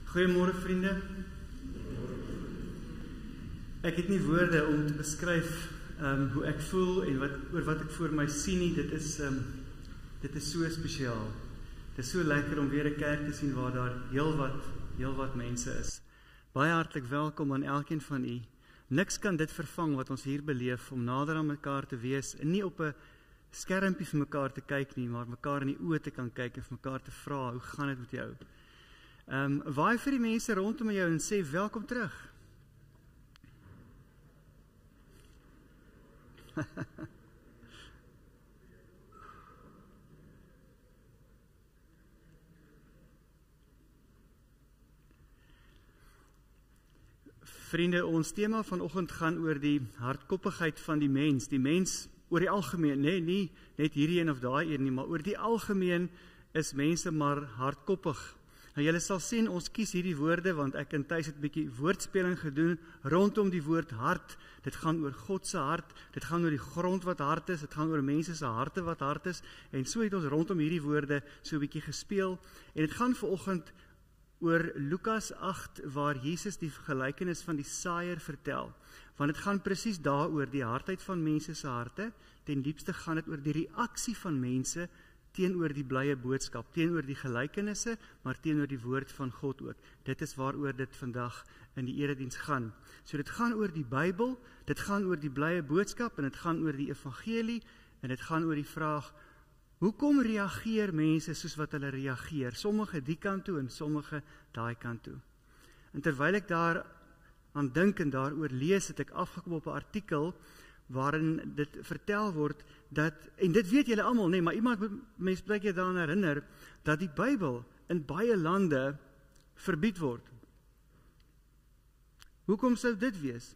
Goeiemôre vriende. Ek het nie woorde om te beskryf hoe ek voel en oor wat ek voor my sien nie. Dit is so spesiaal. Dit is so lekker om weer 'n kerk te sien waar daar heelwat mense is. Baie hartlik welkom aan elkeen van u. Niks kan dit vervang wat ons hier beleef om nader aan mekaar te wees en nie op 'n skermpie vir mekaar te kyk nie, maar mekaar in die oë te kan kyk en vir mekaar te vra, hoe gaan dit met jou? Waai vir die mense rondom jou en sê welkom terug. Vriende, ons tema vanoggend gaan oor die hardkoppigheid van die mens. Die mens oor die algemeen, nie net hierdie een of daai een nie, maar oor die algemeen is mense maar hardkoppig. Nou, julle sal sien, ons kies hierdie woorde, want ek en Thys het 'n bietjie woordspeling gedoen rondom die woord hart. Dit gaan oor God se hart, dit gaan oor die grond wat hart is, dit gaan oor mense se harte wat hart is, en so het ons rondom hierdie woorde so 'n bietjie gespeel, en dit gaan vanoggend oor Lukas 8, waar Jesus die gelykenis van die saaier vertel, want dit gaan presies daaroor, die hardheid van mense se harte, ten diepste gaan dit oor die reaksie van mense teenoor die blye boodskap, teenoor die gelykenisse, maar teenoor die woord van God ook. Dit is waaroor dit vandag in die erediens gaan. So dit gaan oor die Bybel, dit gaan oor die blye boodskap, en dit gaan oor die evangelie, en dit gaan oor die vraag, hoekom reageer mense soos wat hulle reageer? Sommige die kant toe en sommige daai kant toe. En terwyl ek daar aan dink en daaroor lees, het ek afgekom op 'n artikel waarin dit vertel word dat, en dit weet julle almal, nee, maar mense bly jy daaraan herinner, dat die Bybel in baie lande verbied word. Hoekom sou dit wees?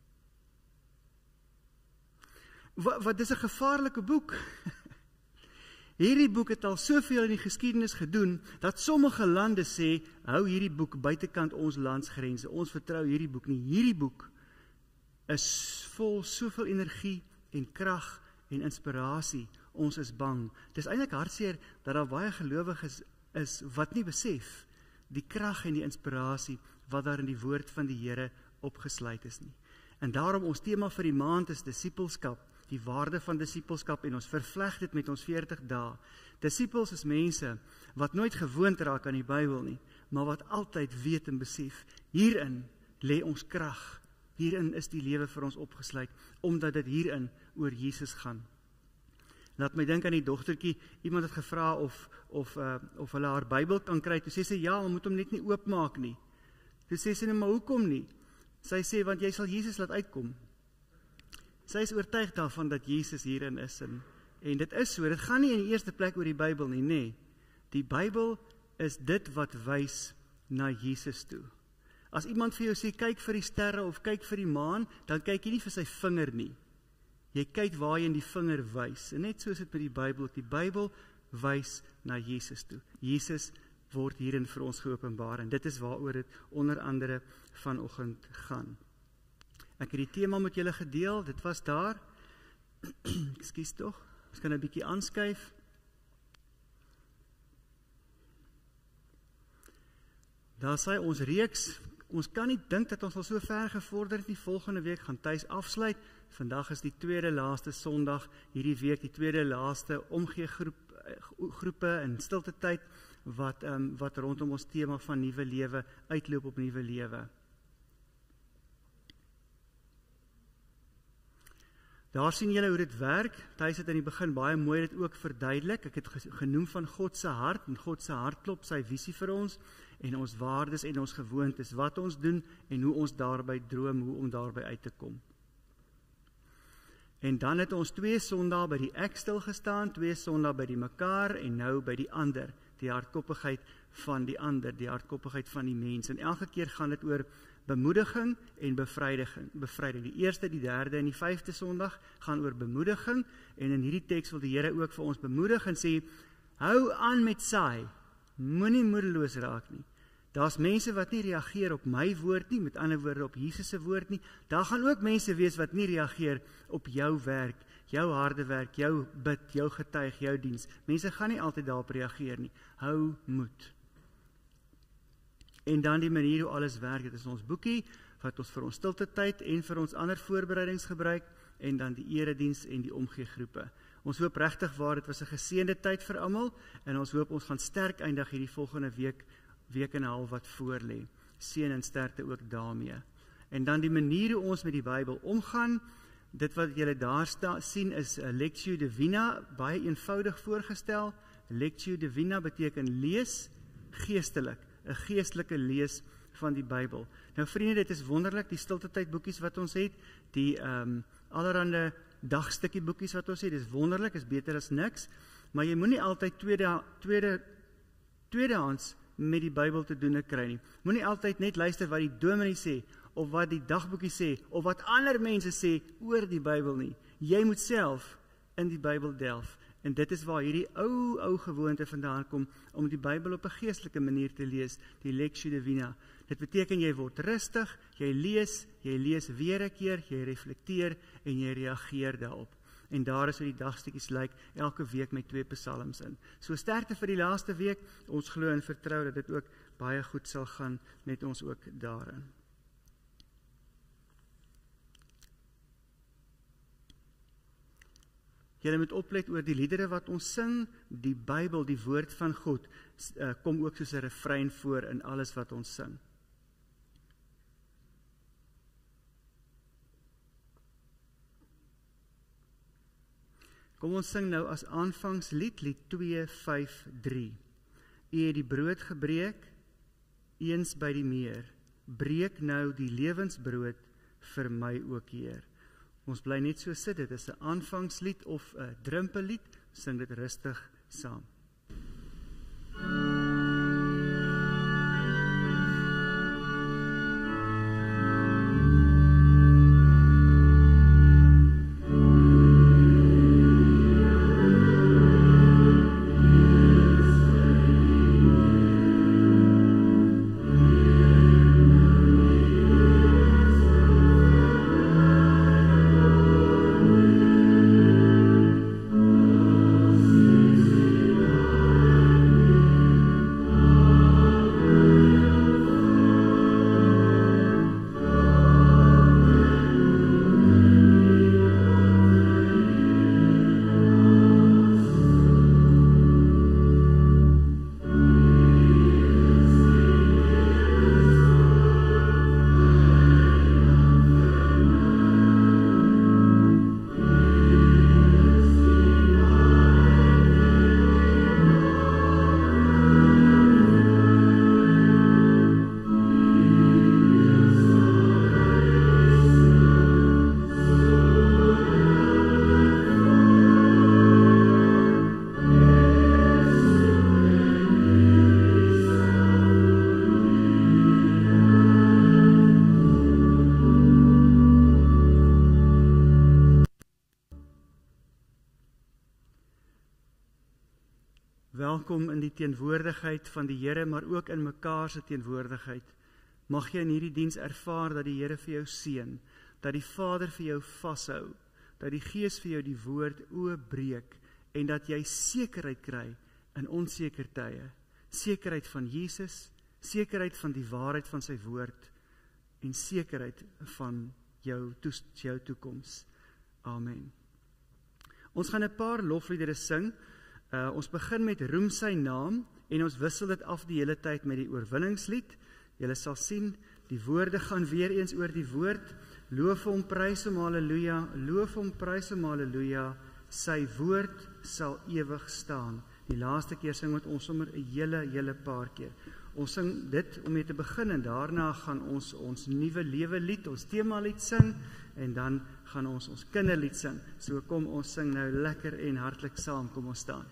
Wat dis 'n gevaarlike boek. Hierdie boek het al soveel in die geskiedenis gedoen, dat sommige lande sê, hou hierdie boek buitekant ons landsgrense, ons vertrou hierdie boek nie. Hierdie boek is vol soveel energie en krag en inspirasie, ons is bang. Dis eintlik hartseer dat daar baie gelowiges is wat nie besef die krag en die inspirasie wat daar in die woord van die Here opgesluit is nie. En daarom ons tema vir die maand is disippelskap, die waarde van disippelskap, en ons vervleg dit met ons 40 dae. Disippels is mense wat nooit gewoond raak aan die Bybel nie, maar wat altyd weet en besef, hierin lê ons krag. Hierin is die lewe vir ons opgesluit, omdat dit hierin oor Jesus gaan. Laat my dink aan die dogtertjie, iemand het gevra of hulle haar Bybel kan kry, toe sê sy, ja, maar moet hom net nie oopmaak nie. Toe sê sy, maar hoekom nie? Sy sê, want jy sal Jesus laat uitkom. Sy is oortuig daarvan dat Jesus hierin is, en dit is so, dit gaan nie in die eerste plek oor die Bybel nie, nee. Die Bybel is dit wat wys na Jesus toe. As iemand vir jou sê, kyk vir die sterre of kyk vir die maan, dan kyk jy nie vir sy vinger nie. Jy kyk waar jy in die vinger wys. En net so is dit met die Bybel. Die Bybel wys na Jesus toe. Jesus word hierin vir ons geopenbaar, en dit is waaroor dit onder andere vanoggend gaan. Ek het die tema met julle gedeel, dit was daar. Ekskuus tog, ons kan 'n bietjie aanskuif. Daar sê ons reeks, ons kan nie dink dat ons al so ver gevorder het nie. Volgende week gaan Thys afsluit. Vandag is die tweede laaste Sondag hierdie week, die tweede laaste omgee groepe en stilte tyd wat rondom ons tema van nuwe lewe uitloop op nuwe lewe. Daar sien julle hoe dit werk. Thys het in die begin baie mooi dit ook verduidelik. Ek het genoem van God se hart, en God se hartklop, sy visie vir ons, en ons waardes en ons gewoontes, wat ons doen en hoe ons daarby droom, hoe om daarby uit te kom. En dan het ons 2 Sondae by die ek stil gestaan, 2 Sondae by die mekaar, en nou by die ander, die hardkoppigheid van die ander, die hardkoppigheid van die mens. En elke keer gaan dit oor bemoediging en bevryding. Die eerste, die derde en die 5de Sondag gaan oor bemoediging, en in hierdie teks wil die Here ook vir ons bemoedig en sê, hou aan met saai, moenie moedeloos raak nie. Daar's mense wat nie reageer op my woord nie, met ander woorde op Jesus se woord nie. Daar gaan ook mense wees wat nie reageer op jou werk, jou harde werk, jou bid, jou getuig, jou diens. Mense gaan nie altyd daarop reageer nie. Hou moed. En dan die manier hoe alles werk, dit is ons boekie, wat ons vir ons stilte tyd en vir ons ander voorbereidings gebruik, en dan die erediens en die omgeegroepe. Ons hoop regtig waar, dit was 'n geseënde tyd vir almal, en ons hoop ons gaan sterk eindig hierdie volgende week en 'n half wat voor lê. Seën en sterkte ook daarmee. En dan die manier hoe ons met die Bybel omgaan, dit wat julle daar sien is 'n Lectio Divina, baie eenvoudig voorgestel. Lectio Divina beteken lees geestelik, 'n geestelike lees van die Bybel. Nou vriende, dit is wonderlik, die stiltetyd boekies wat ons het, die allerhande dagstukkie boekies wat ons het, dis wonderlik, is beter as niks, maar jy moenie altyd tweedehands met die Bybel te doen kry nie. Moenie altyd net luister wat die dominee sê, of wat die dagboekie sê, of wat ander mense sê oor die Bybel nie. Jy moet self in die Bybel delf. En dit is waar hierdie ou gewoonte vandaan kom, om die Bybel op 'n geestelike manier te lees, die Lectio Divina. Dit beteken jy word rustig, jy lees weer 'n keer, jy reflekteer en jy reageer daarop. En daar is hoe die dagstukkies lyk, elke week met 2 psalms in. So sterkte vir die laaste week, ons glo en vertrou dat dit ook baie goed sal gaan met ons ook daarin. Julle moet oplet oor die liedere wat ons sing, die Bybel, die woord van God, kom ook soos 'n refrein voor in alles wat ons sing. Kom ons sing nou as aanvangslied, lied 253. U het die brood gebreek, eens by die meer, breek nou die lewensbrood vir my ook, Heer. Ons bly net so sit, dit is 'n aanvangslied of 'n drempellied, sing dit rustig saam. Welkom in die teenwoordigheid van die Here, maar ook in mekaar se teenwoordigheid. Mag jy in hierdie diens ervaar dat die Here vir jou seën, dat die Vader vir jou vashou, dat die Gees vir jou die woord oopbreek en dat jy sekerheid kry in onseker tye. Sekerheid van Jesus, sekerheid van die waarheid van sy woord en sekerheid van jou toekoms. Amen. Ons gaan 'n paar lofliedere sing. Ons begin met Roem sy naam en ons wissel dit af die hele tyd met die oorwinningslied. Julle sal sien, die woorde gaan weer eens oor die woord. Loof hom, prys hom, halleluja. Loof hom, prys hom, halleluja. Sy woord sal ewig staan. Die laaste keer sing met ons sommer 'n hele paar keer. Ons sing dit om mee te begin en daarna gaan ons nuwe lewe lied, ons temalied sing en dan gaan ons kinderlied sing. So kom ons sing nou lekker en hartlik saam, kom ons staan.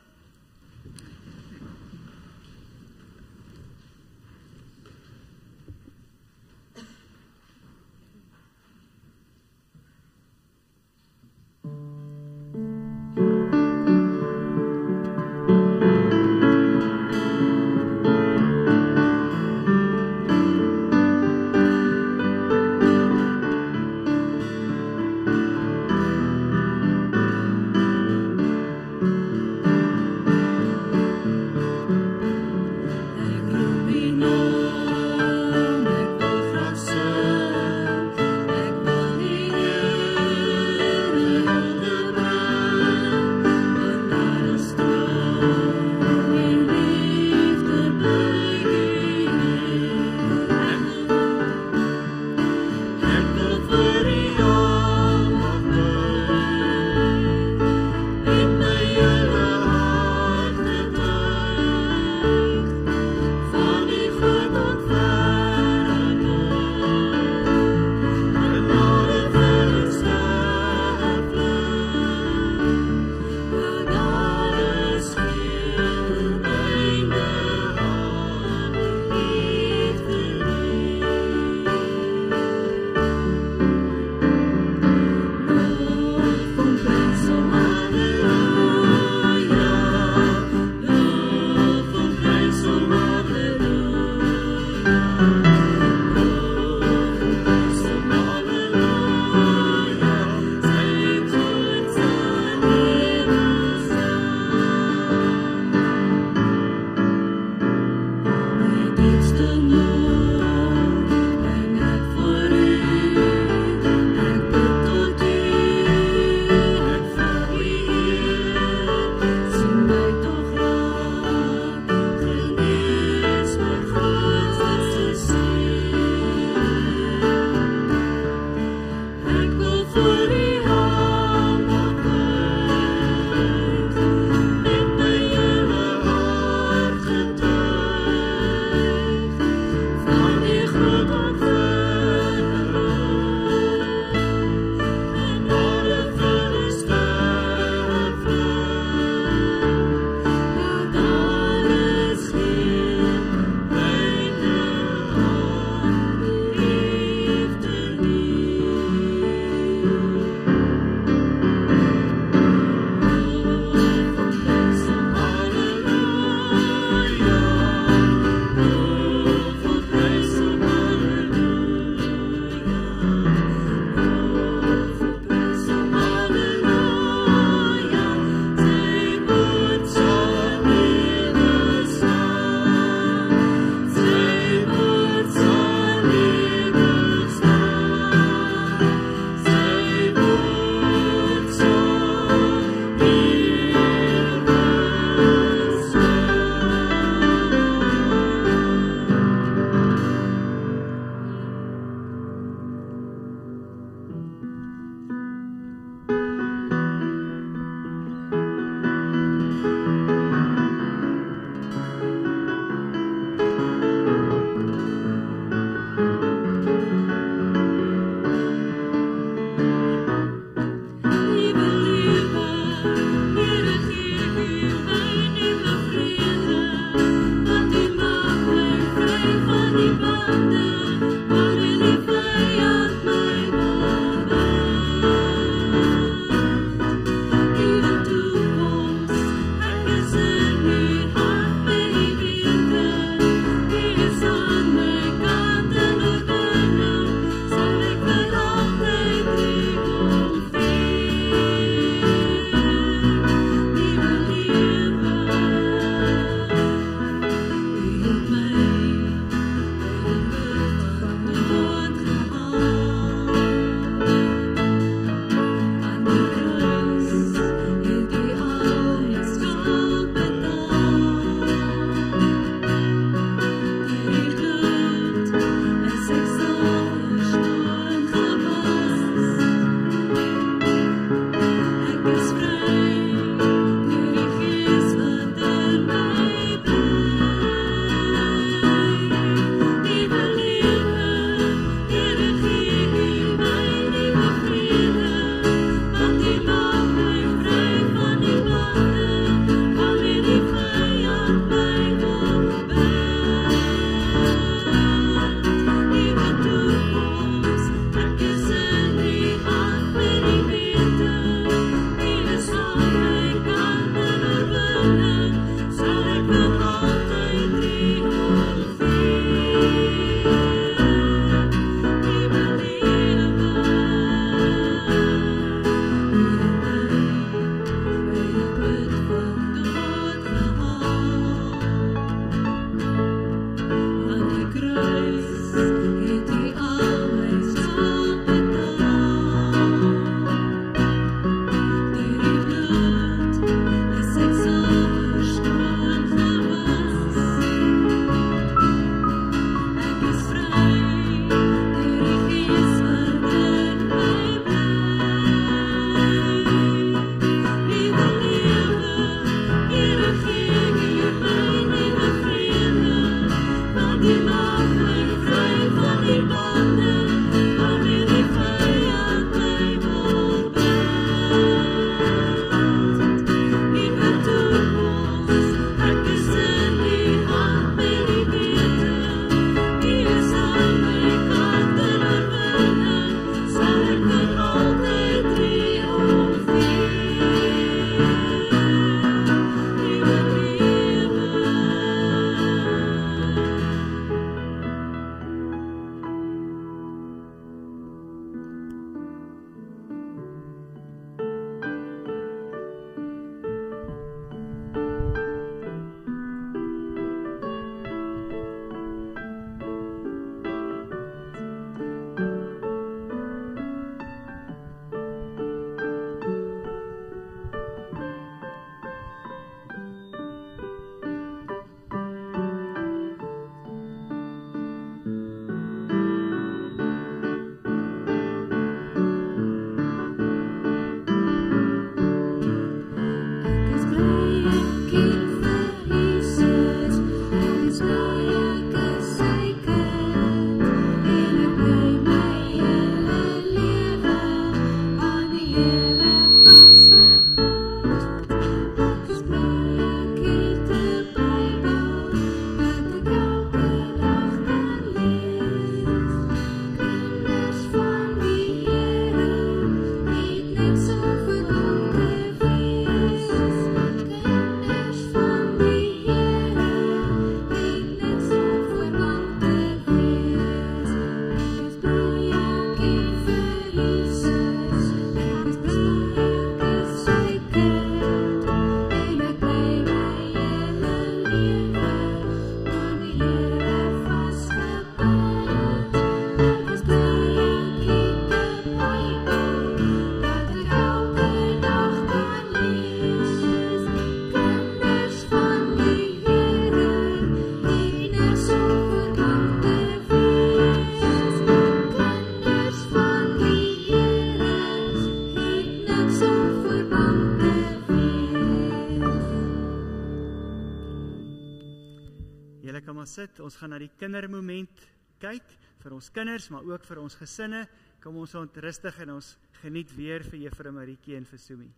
sit. Ons gaan na die kindermoment kyk, vir ons kinders, maar ook vir ons gesinne. Kom ons ontrustig en ons geniet weer vir Juffrou Marietjie en vir Sumi.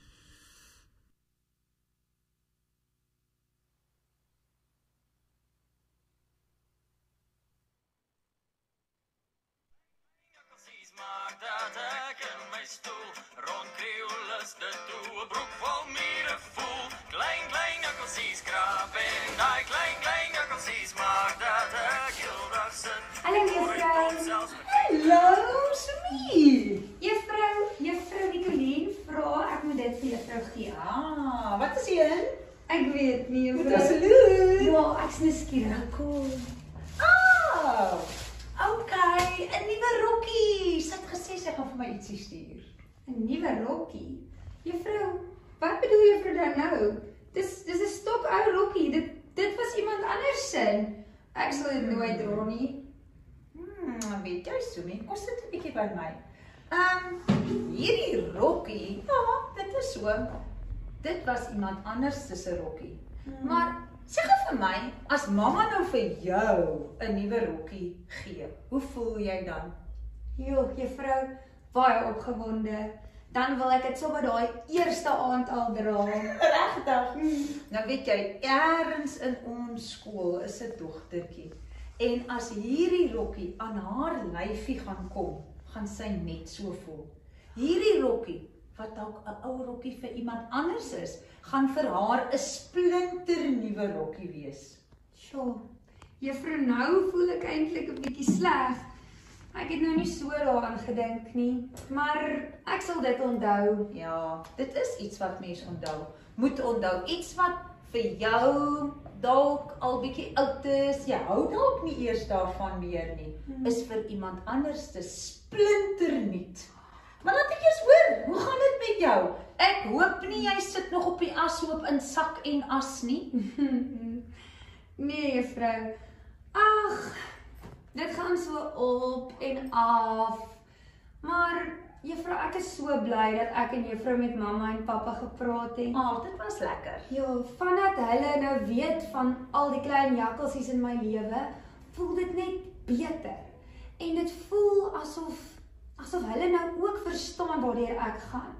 Maak dat ek in my stoel rondkriel is dit toe 'n broek vol mure voel. Klein jakkalsies krap en daai klein jakkalsies maak dat ek heeldag sit. Hallo juffrou. Hallo, Sumi. Juffrou Nicolien vra ek moet dit vir juffrou gee. Ah, wat is een? Ek weet nie juffrou. Dit is leuk. Ja, ek's nuuskierig. Cool. Ah, okay, 'n nuwe rokkie. Sy het gesê sy gaan vir my ietsie stuur. 'n Nuwe rokkie. Juffrou, wat bedoel juffrou dan nou? Dis 'n stok ou rokkie. Dit was iemand anders se. Ek sal dit nooit dra nie. Weet jy, Sumi, kom sit 'n bietjie by my. Hierdie rokkie, ja, dit is so. Dit was iemand anders se rokkie. Maar sê gou vir my, as mamma nou vir jou 'n nuwe rokkie gee, hoe voel jy dan? Jo, juffrou, baie opgewonde. Dan wil ek dit sommer daai eerste aand al dra. Regtig? Nou weet jy, eers in ons skool is 'n dogtertjie. En as hierdie rokkie aan haar lyfie gaan kom, gaan sy net so voel. Hierdie rokkie, wat dalk 'n ou rokkie vir iemand anders is, gaan vir haar 'n splinternuwe rokkie wees. Sjoe, juffrou, nou voel ek eintlik 'n bietjie sleg. Ek het nou nie so daaraan gedink nie, maar ek sal dit onthou. Ja, dit is iets wat mens onthou. Moet onthou, iets wat vir jou dalk al bietjie oud is, jy hou dalk nie eers daarvan meer nie, is vir iemand anders te splinternuut. Maar laat ek eers hoor, hoe gaan dit met jou? Ek hoop nie jy sit nog op die ashoop in sak en as nie. Nee, juffrou. Ag, dit gaan so op en af. Maar juffrou, ek is so bly dat ek en juffrou met mamma en pappa gepraat het. Dit was lekker. Ja, vandat hulle nou weet van al die klein jakkalsies in my lewe, voel dit net beter. En dit voel asof hulle nou ook verstaan waardeur ek gaan.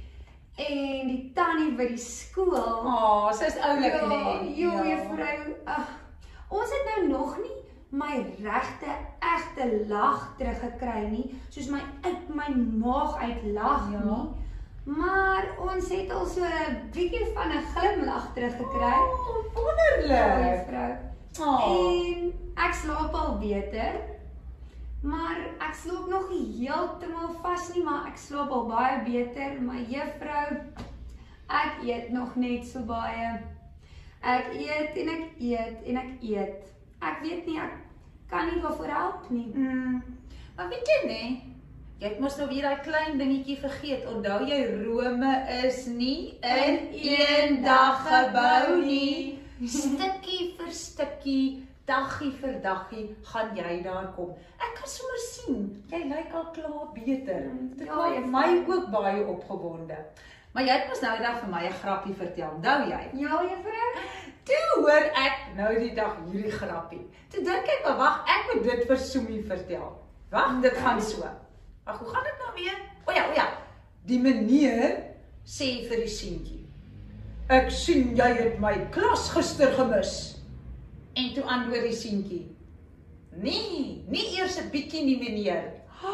En die tannie by die skool. Sy is oulik, nee. Ja, juffrou. Ons het nou nog nie my egte lag teruggekry nie, soos my uit my maag uit lag nie. Maar ons het al so 'n bietjie van 'n glimlag teruggekry. Wonderlik. Ja, juffrou. En ek slaap al beter. Maar ek slaap nog nie heeltemal vas nie, maar ek slaap al baie beter. Maar juffrou, ek eet nog net so baie. Ek eet en ek eet en ek eet. Ek weet nie, ek kan nie waarvoor help nie. Maar weet jy nie, jy het mos nou weer daai klein dingetjie vergeet. Onthou jy, Rome is nie in een dag gebou nie. Stukkie vir stukkie, daggie vir daggie, gaan jy daar kom. Ek kan sommer sien, jy lyk al klaar beter. Dit maak my ook baie opgewonde. Maar jy het mos nou die dag vir my 'n grappie vertel, onthou jy? Ja, juffrou? Toe hoor ek nou die dag hierdie grappie. Toe dink ek, maar wag, ek moet dit vir Sumi vertel. Wag, dit gaan so. Wag, hoe gaan dit nou weer? O ja. Die meneer sê vir die seentjie: "Ek sien jy het my klas gister gemis." En toe antwoord die seentjie: "Nee, nie eers 'n bietjie nie, meneer."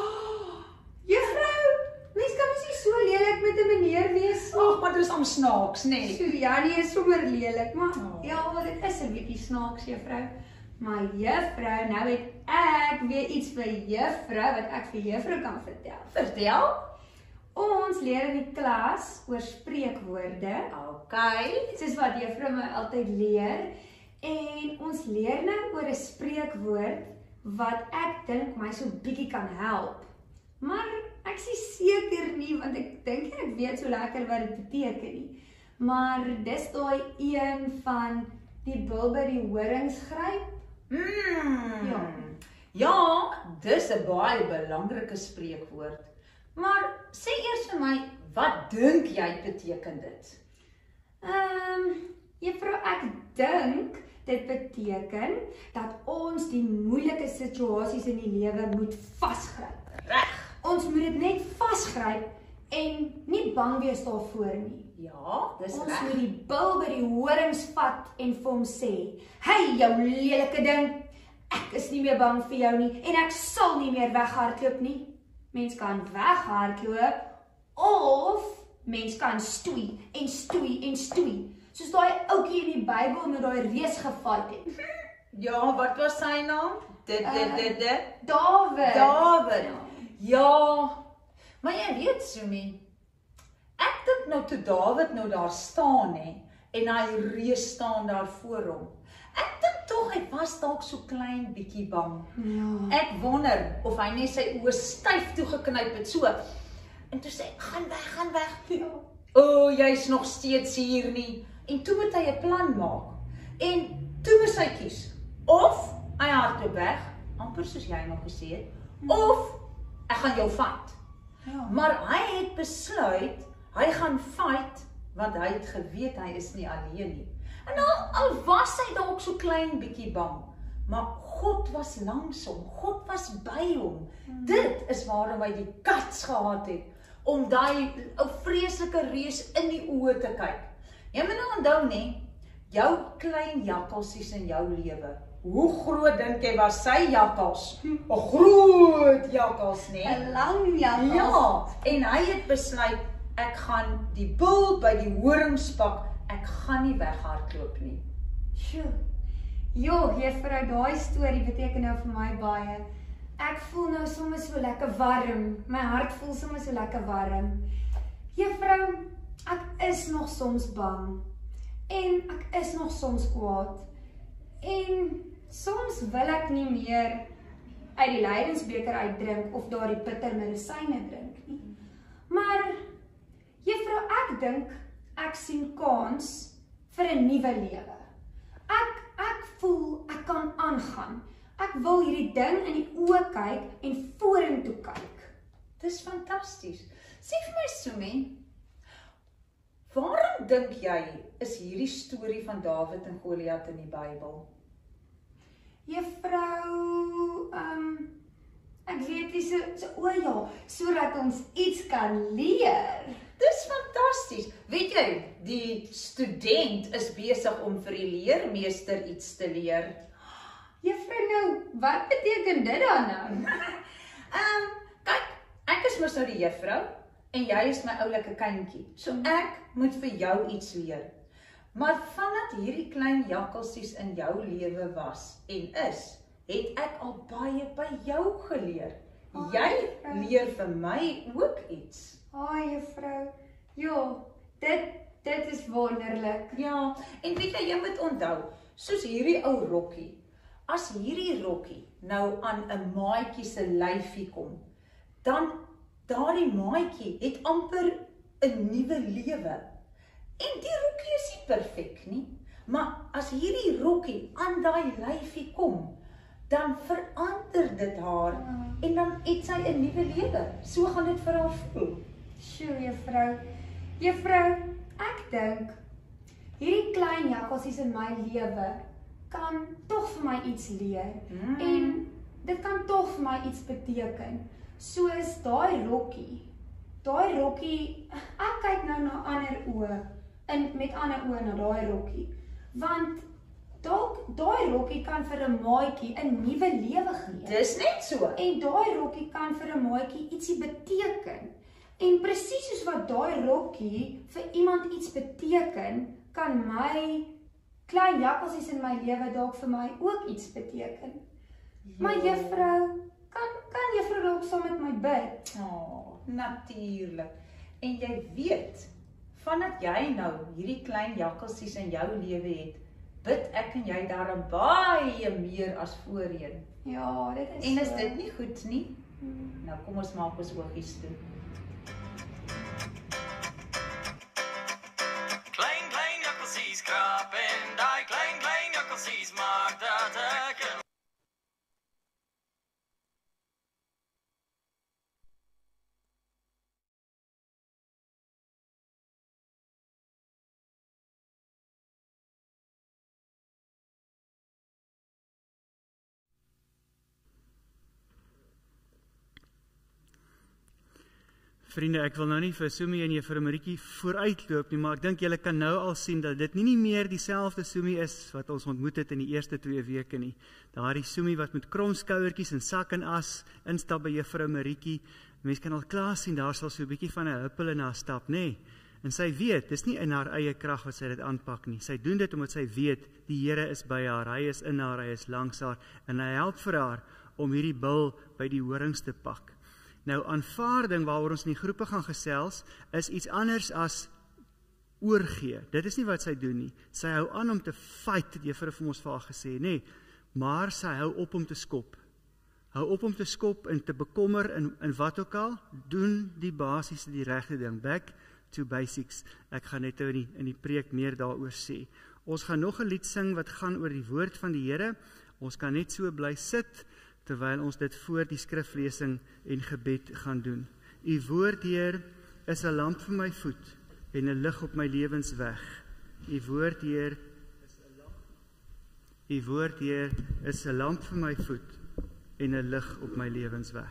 Juffrou, mens kan mos nie so lelik met 'n meneer wees nie. Ag, maar dit is om snaaks, nê? Ja, nie is sommer lelik, maar ja, maar dit is 'n bietjie snaaks, juffrou. Maar juffrou, nou het ek weer iets vir juffrou wat ek vir juffrou kan vertel. Vertel? Ons leer in die klas oor spreekwoorde. Okay. Soos wat juffrou my altyd leer. En ons leer nou oor 'n spreekwoord wat ek dink my so bietjie kan help. Maar ek is nie seker nie, want ek dink ek weet so lekker wat dit beteken nie. Maar dis daai een van die bul by die horings gryp. Ja, dis 'n baie belangrike spreekwoord. Maar sê eers vir my, wat dink jy beteken dit? Juffrou, ek dink Dit beteken dat ons die moeilike situasies in die lewe moet vasgryp. Reg. Ons moet dit net vasgryp en nie bang wees daarvoor nie. Ja, dis Ons reg. moet die bil by die horings vat en vir hom sê, "Hey jou lelike ding, ek is nie meer bang vir jou nie en ek sal nie meer weghardloop nie." Mens kan weghardloop of mens kan stoei en stoei en stoei. Soos daai ouetjie in die Bybel met daai reus gefight het. Ja, wat was sy naam? Dawid. Dawid. Ja. Maar jy weet, Sumi, ek dink nou toe Dawid nou daar staan en hy reus staan daar voor hom. Ek dink tog hy was dalk so klein bietjie bang. Ja. Ek wonder of hy net sy oë styf toegeknyp het so. En toe sê hy, gaan weg. Ja. O, jy's nog steeds hier nie. En toe moet hy 'n plan maak. En toe moet hy kies. Of hy hardloop weg, amper soos jy nou gesê het, of ek gaan jou vat. Ja. Maar hy het besluit, hy gaan fight, want hy het geweet hy is nie alleen nie. En al was hy dalk so klein bietjie bang, maar God was langs hom, God was by hom. Dit is waarom hy die guts gehad het, om daai ou vreeslike reus in die oë te kyk. Jy moet nou onthou nie, jou klein jakkalsies in jou lewe, hoe groot dink jy was sy jakkals? 'n Groot jakkals, nee. 'n lang jakkals. Ja, en hy het besluit, ek gaan die bul by die horings pak, ek gaan nie weghardloop nie. Sjoe. Jo, juffrou, daai storie beteken nou vir my baie. Ek voel nou soms so lekker warm. My hart voel soms so lekker warm. Juffrou, ek is nog soms bang. En ek is nog soms kwaad. En soms wil ek nie meer uit die lydensbeker uitdrink of daardie bitter medisyne drink nie. Maar juffrou, ek dink ek sien kans vir 'n nuwe lewe. Ek voel ek kan aangaan. Ek wil hierdie ding in die oë kyk en vorentoe kyk. Dis fantasties. Sê vir my, Sumi, waarom dink jy is hierdie storie van Dawid en Goliat in die Bybel? Juffrou, ek weet nie o ja, sodat ons iets kan leer. Dis fantasties. Weet jy, die student is besig om vir die leermeester iets te leer. Juffrou, nou, wat beteken dit dan nou? Kyk, ek is mos nou die juffrou en jy is my oulike kindjie. So ek moet vir jou iets leer. Maar vandat hierdie klein jakkalsies in jou lewe was en is, het ek al baie by jou geleer. Jy leer vir my ook iets. Juffrou, ja, dit is wonderlik. Ja, en weet jy moet onthou, soos hierdie ou rokkie, as hierdie rokkie nou aan 'n maatjie se lyfie kom, dan daardie maatjie het amper 'n nuwe lewe. En die rokkie is nie perfek nie, maar as hierdie rokkie aan daai lyfie kom, dan verander dit haar en dan het sy 'n nuwe lewe. So gaan dit vir haar voel. Sjoe, juffrou. Juffrou, ek dink hierdie klein jakkalsies in my lewe kan tog vir my iets leer. En dit kan tog vir my iets beteken. Soos daai rokkie. Daai rokkie, ek kyk nou na ander oë, met ander oë na daai rokkie. Want dalk daai rokkie kan vir 'n maatjie 'n nuwe lewe gee. Dis net so. En daai rokkie kan vir 'n maatjie ietsie beteken. En presies soos wat daai rokkie vir iemand iets beteken, kan my klein jakkalsies in my lewe dalk vir my ook iets beteken. Maar juffrou, kan juffrou dalk saam met my bid? Natuurlik. En jy weet, vandat jy nou hierdie klein jakkalsies in jou lewe het, bid ek en jy daarom baie meer as voorheen. Ja, dit is En is so. dit nie goed nie? Nou kom ons maak ons oogies toe. Klein jakkalsies krap en daai klein jakkalsies maak dat ek Vriende, ek wil nou nie vir Sumi en juffrou Marietjie vooruitloop nie, maar ek dink julle kan nou al sien dat dit nie meer dieselfde Sumi is wat ons ontmoet het in die eerste 2 weke nie. Daardie Sumi wat met kromskouertjies en sak en as instap by juffrou Marietjie. Mense kan al klaar sien, daar sal so 'n bietjie van 'n huppel in haar stap, nê? En sy weet, dis nie in haar eie krag wat sy dit aanpak nie. Sy doen dit omdat sy weet, die Here is by haar, hy is in haar, hy is langs haar, en hy help vir haar om hierdie bil by die horings te pak. Nou, aanvaarding waaroor ons in die groepe gaan gesels, is iets anders as oorgee. Dit is nie wat sy doen nie. Sy hou aan om te fight, het juffrou vir ons vir haar gesê, nee, maar sy hou op om te skop. Hou op om te skop en te bekommer in wat ook al, doen die basiese, die regte ding. Back to basics. Ek gaan net in die preek meer daaroor sê. Ons gaan nog 'n lied sing wat gaan oor die woord van die Here. Ons kan net so bly sit, terwyl ons dit voor die skriflesing en gebed gaan doen. U woord, Heer, is 'n lamp vir my voet en 'n lig op my lewensweg. U woord, Heer, is 'n lamp vir my voet en 'n lig op my lewensweg.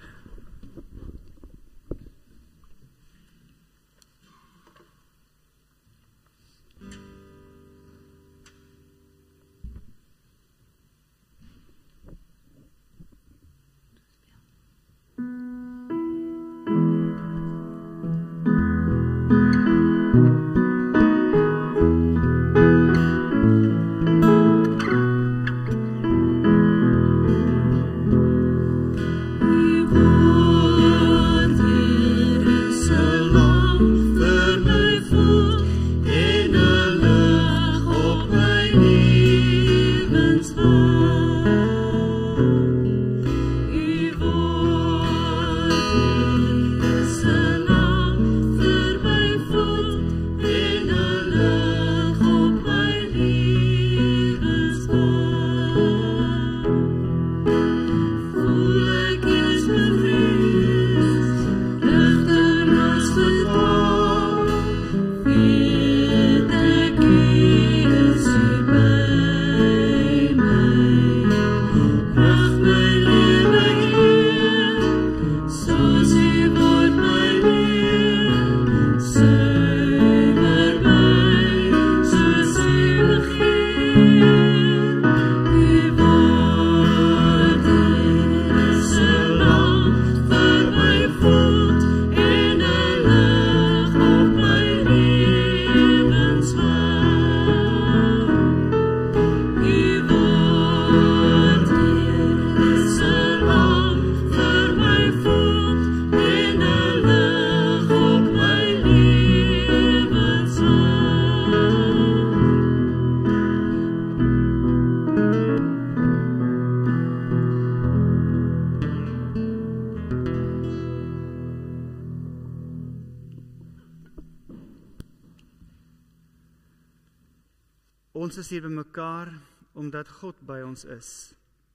Ons is hier by mekaar omdat God by ons is.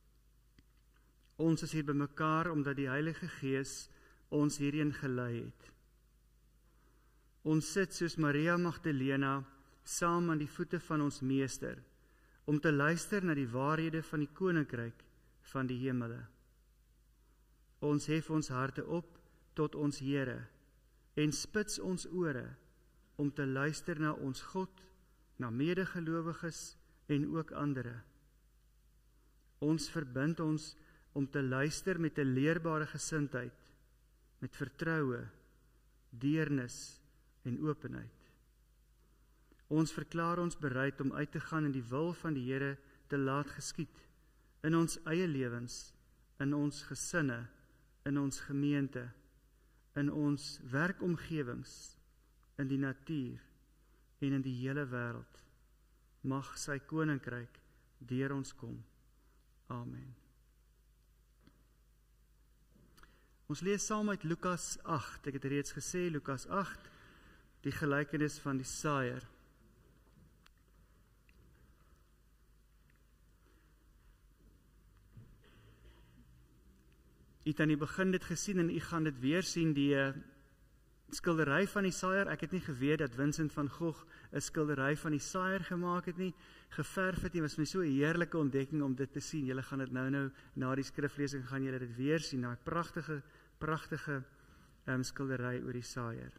Ons is hier by mekaar omdat die Heilige Gees ons hierheen gelei het. Ons sit soos Maria Magdalena saam aan die voete van ons Meester, om te luister na die waarhede van die Koninkryk van die hemele. Ons hef ons harte op tot ons Here en spits ons ore om te luister na ons God, na medegelowiges en ook ander. Ons verbind ons om te luister met 'n leerbare gesindheid, met vertroue, deernis en openheid. Ons verklaar ons bereid om uit te gaan en die wil van die Here te laat geskied, in ons eie lewens, in ons gesinne, in ons gemeente, in ons werkomgewings, in die natuur en in die hele wêreld. Mag sy koninkryk deur ons kom. Amen. Ons lees saam uit Lukas 8. Ek het reeds gesê, Lukas 8, die gelykenis van die saaier. U het aan die begin dit gesien en u gaan dit weer sien, die skildery van die saaier. Ek het nie geweet dat Vincent van Gogh 'n skildery van die saaier gemaak het nie, geverf het nie. Was my so 'n heerlike ontdekking om dit te sien. Julle gaan dit nou na die skriflesing gaan julle dit weer sien, daai pragtige skildery oor die saaier.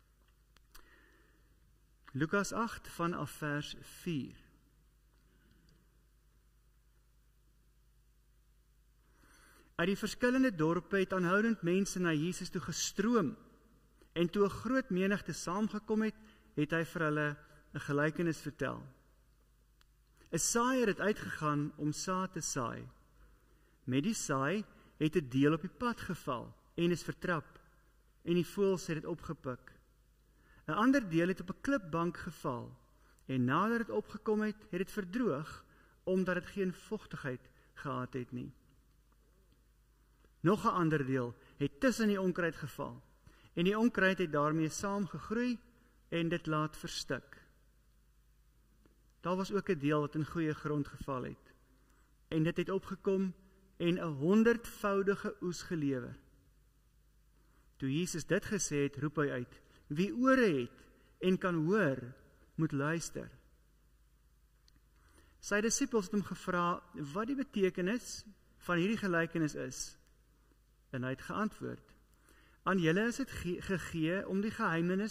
Lukas 8 vanaf vers 4. Uit die verskillende dorpe het aanhoudend mense na Jesus toe gestroom, en toe 'n groot menigte saamgekom het, het hy vir hulle 'n gelykenis vertel. 'n Saaier het uitgegaan om saad te saai. Met die saai het 'n deel op die pad geval en is vertrap, en die voëls het dit opgepik. 'n ander deel het op 'n klipbank geval, en nadat dit opgekom het, het dit verdroog, omdat dit geen vochtigheid gehad het nie. Nog 'n ander deel het tussen die onkruid geval, en die onkruid het daarmee saam gegroei en dit laat verstik. Daar was ook 'n deel wat in goeie grond geval het, en dit het opgekom en 'n 100voudige oes gelewer. Toe Jesus dit gesê het, roep hy uit: wie ore het en kan hoor, moet luister. Sy disippels het hom gevra wat die betekenis van hierdie gelykenis is. En hy het geantwoord: aan julle is dit gegee om die geheime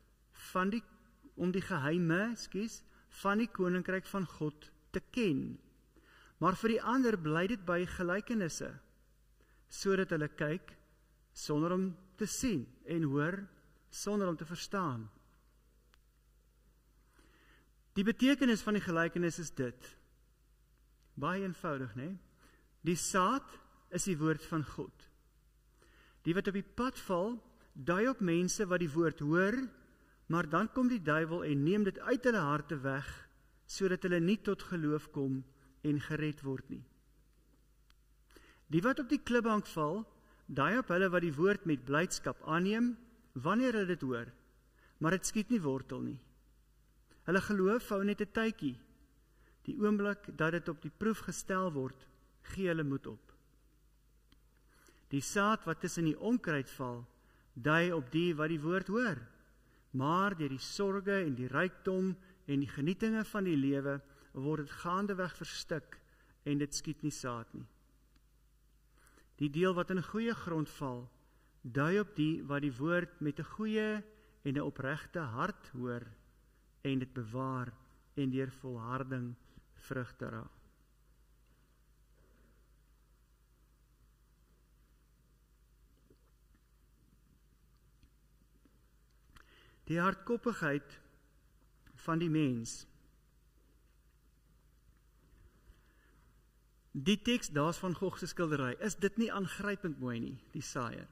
van die koninkryk van God te ken. Maar vir die ander bly dit by gelykenisse, sodat hulle kyk sonder om te sien en hoor sonder om te verstaan. Die betekenis van die gelykenis is dit. Baie eenvoudig, né? Die saad is die woord van God. Die wat op die pad val, dui op mense wat die woord hoor, maar dan kom die duiwel en neem dit uit hulle harte weg, sodat hulle nie tot geloof kom en gered word nie. Die wat op die klipbank val, dui op hulle wat die woord met blydskap aanneem, wanneer hulle dit hoor, maar dit skiet nie wortel nie. Hulle geloof hou net 'n tydjie. Die oomblik dat dit op die proef gestel word, gee hulle moed op. Die saad wat tussen die onkruid val, dui op die wat die woord hoor, maar deur die sorge en die rykdom en die genietinge van die lewe word dit gaandeweg verstik en dit skiet nie saad nie. Die deel wat in 'n goeie grond val, dui op die wat die woord met 'n goeie en 'n opregte hart hoor en dit bewaar en deur volharding vrug dra. Die hardkoppigheid van die mens. Die teks daar's van Gogh se skildery, is dit nie aangrypend mooi nie, die saaier.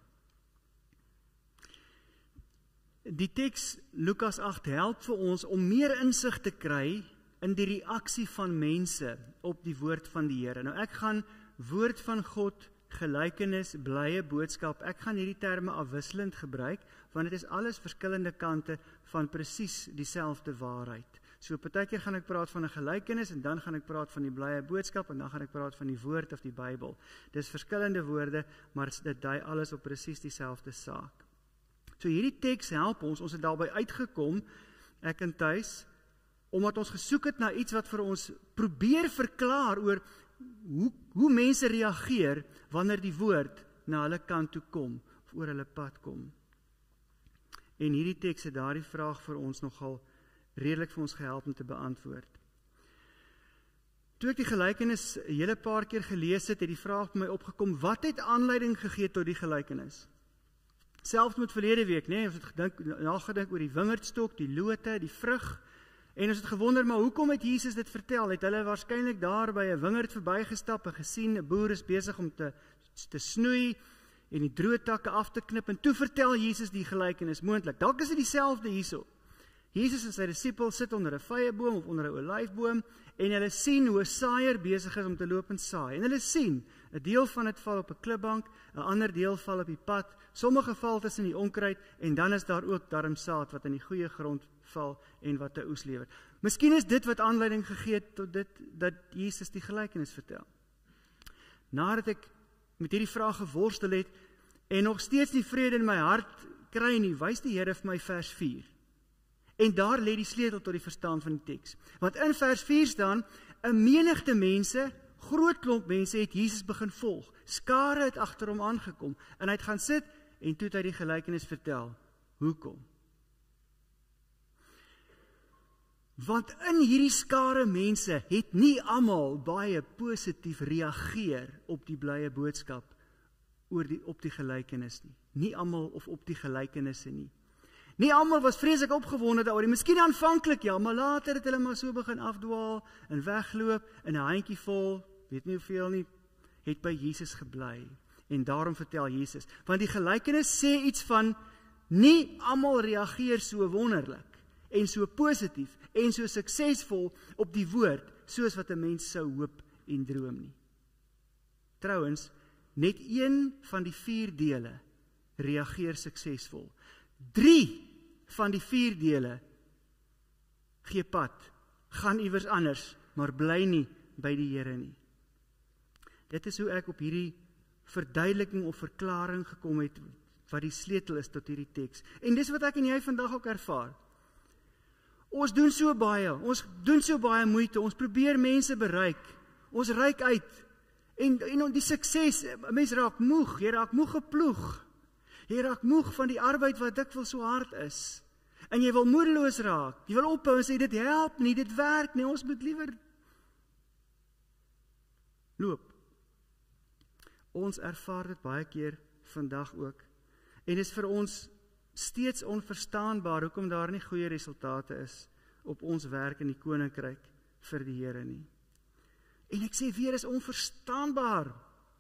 Die teks Lukas 8 help vir ons om meer insig te kry in die reaksie van mense op die woord van die Here. Nou ek gaan woord van God, gelykenis, blye boodskap, ek gaan hierdie terme afwisselend gebruik, want dit is alles verskillende kante van presies dieselfde waarheid. So partykeer gaan ek praat van 'n gelykenis, en dan gaan ek praat van die blye boodskap, en dan gaan ek praat van die woord of die Bybel. Dis verskillende woorde, maar dit dui alles op presies dieselfde saak. So hierdie teks help ons het daarby uitgekom, ek en Thys, omdat ons gesoek het na iets wat vir ons probeer verklaar oor hoe mense reageer wanneer die woord na hulle kant toe kom, of oor hulle pad kom. En hierdie teks het daardie vraag vir ons nogal redelik vir ons gehelp om te beantwoord. Toe ek die gelykenis 'n hele paar keer gelees het die vraag by my opgekom, wat het aanleiding gegee tot die gelykenis? Selfs met verlede week, ons het nagedink oor die wingerdstok, die lote, die vrug, en ons het gewonder, maar hoekom het Jesus dit vertel? Het hulle waarskynlik daar by 'n wingerd verbygestap en gesien, 'n boer is besig om te snoei en die droë takke af te knip, en toe vertel Jesus die gelykenis moontlik. Dalk is dit dieselfde hierso. Jesus en sy disippels sit onder 'n vyeboom of onder 'n olyfboom, en hulle sien hoe 'n saaier besig is om te loop en saai. En hulle sien, 'n deel van dit val op 'n klipbank, 'n ander deel val op die pad, sommige val tussen die onkruid, en dan is daar ook darm saad wat in die goeie grond val en wat 'n oes lewer. Miskien is dit wat aanleiding gegee het tot dit dat Jesus die gelykenis vertel. Nadat ek met hierdie vraag geworstel het en nog steeds nie vrede in my hart kry nie, wys die Here vir my vers 4. En daar lê die sleutel tot die verstaan van die teks. Want in vers 4 staan, 'n menigte mense, groot klomp mense het Jesus begin volg. Skare het agter hom aangekom, en hy het gaan sit en toe het hy die gelykenis vertel. Hoekom? Want in hierdie skare mense het nie almal baie positief reageer op die blye boodskap op die gelykenis nie. Nie almal of op die gelykenisse nie. Nie almal was vreeslik opgewonde daaroor. Miskien aanvanklik ja, maar later het hulle maar so begin afdwaal en wegloop en 'n handjie vol, weet nie hoeveel nie, het by Jesus gebly. En daarom vertel Jesus, want die gelykenis sê iets van nie almal reageer so wonderlik en so positief en so suksesvol op die woord soos wat 'n mens sou hoop en droom nie. Trouwens, net een van die 4 dele reageer suksesvol. 3 van die 4 dele gee pad, gaan iewers anders, maar bly nie by die Here nie. Dit is hoe ek op hierdie verduideliking of verklaring gekom het, wat die sleutel is tot hierdie teks. En dis wat ek en jy vandag ook ervaar. Ons doen so baie moeite, ons probeer mense bereik, ons reik uit, en die sukses, mens raak moeg, jy raak moeg geploeg, jy raak moeg van die arbeid wat dikwels so hard is, en jy wil moedeloos raak, jy wil ophou en sê, dit help nie, dit werk nie, ons moet liewer loop. Ons ervaar dit baie keer vandag ook, en is vir ons steeds onverstaanbaar hoekom daar nie goeie resultate is op ons werk in die koninkryk vir die Here nie. En ek sê weer, is onverstaanbaar.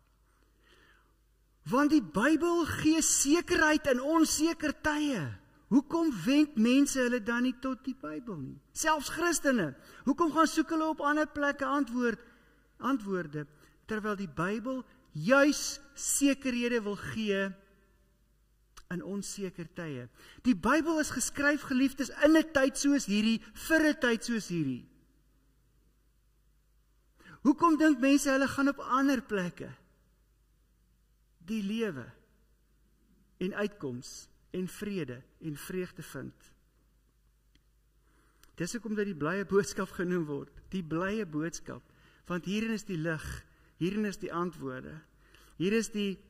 Want die Bybel gee sekerheid in onseker tye. Hoekom wend mense hulle dan nie tot die Bybel nie? Selfs Christene. Hoekom gaan soek hulle op ander plekke antwoorde, terwyl die Bybel juis sekerhede wil gee in onseker tye. Die Bybel is geskryf, geliefdes, in 'n tyd soos hierdie, vir 'n tyd soos hierdie. Hoekom dink mense hulle gaan op ander plekke die lewe en uitkoms en vrede en vreugde vind? Dis hoekom dat die blye boodskap genoem word, die blye boodskap, want hierin is die lig, hierin is die antwoorde, hier is die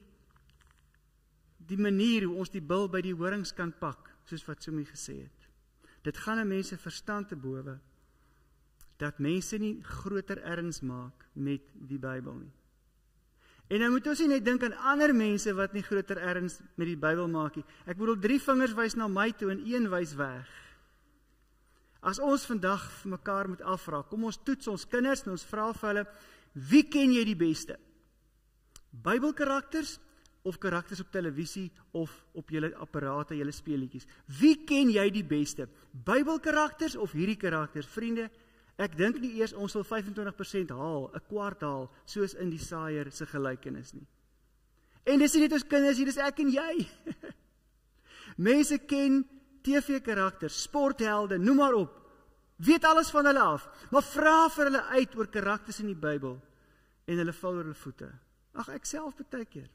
manier hoe ons die bil by die horings kan pak, soos wat Sumi gesê het. Dit gaan 'n mens se verstand te bowe, dat mense nie groter erns maak met die Bybel nie. En nou moet ons nie net dink aan ander mense wat nie groter erns met die Bybel maak nie. Ek bedoel, 3 vingers wys na my toe en 1 wys weg. As ons vandag vir mekaar moet afvra, kom ons toets ons kinders en ons vra vir hulle, wie ken jy die beste? Bybelkarakters of karakters op televisie of op julle apparate, julle speelietjies? Wie ken jy die beste? Bybelkarakters of hierdie karakters? Vriende, ek dink nie eers ons sal 25% haal, 'n kwart haal, soos in die saaier se gelykenis nie. En dis nie net ons kinders hier, dis ek en jy. Mense ken TV-karakters, sporthelde, noem maar op. Weet alles van hulle af, maar vra vir hulle uit oor karakters in die Bybel en hulle val oor hulle voete. Ag, ek self baie keer.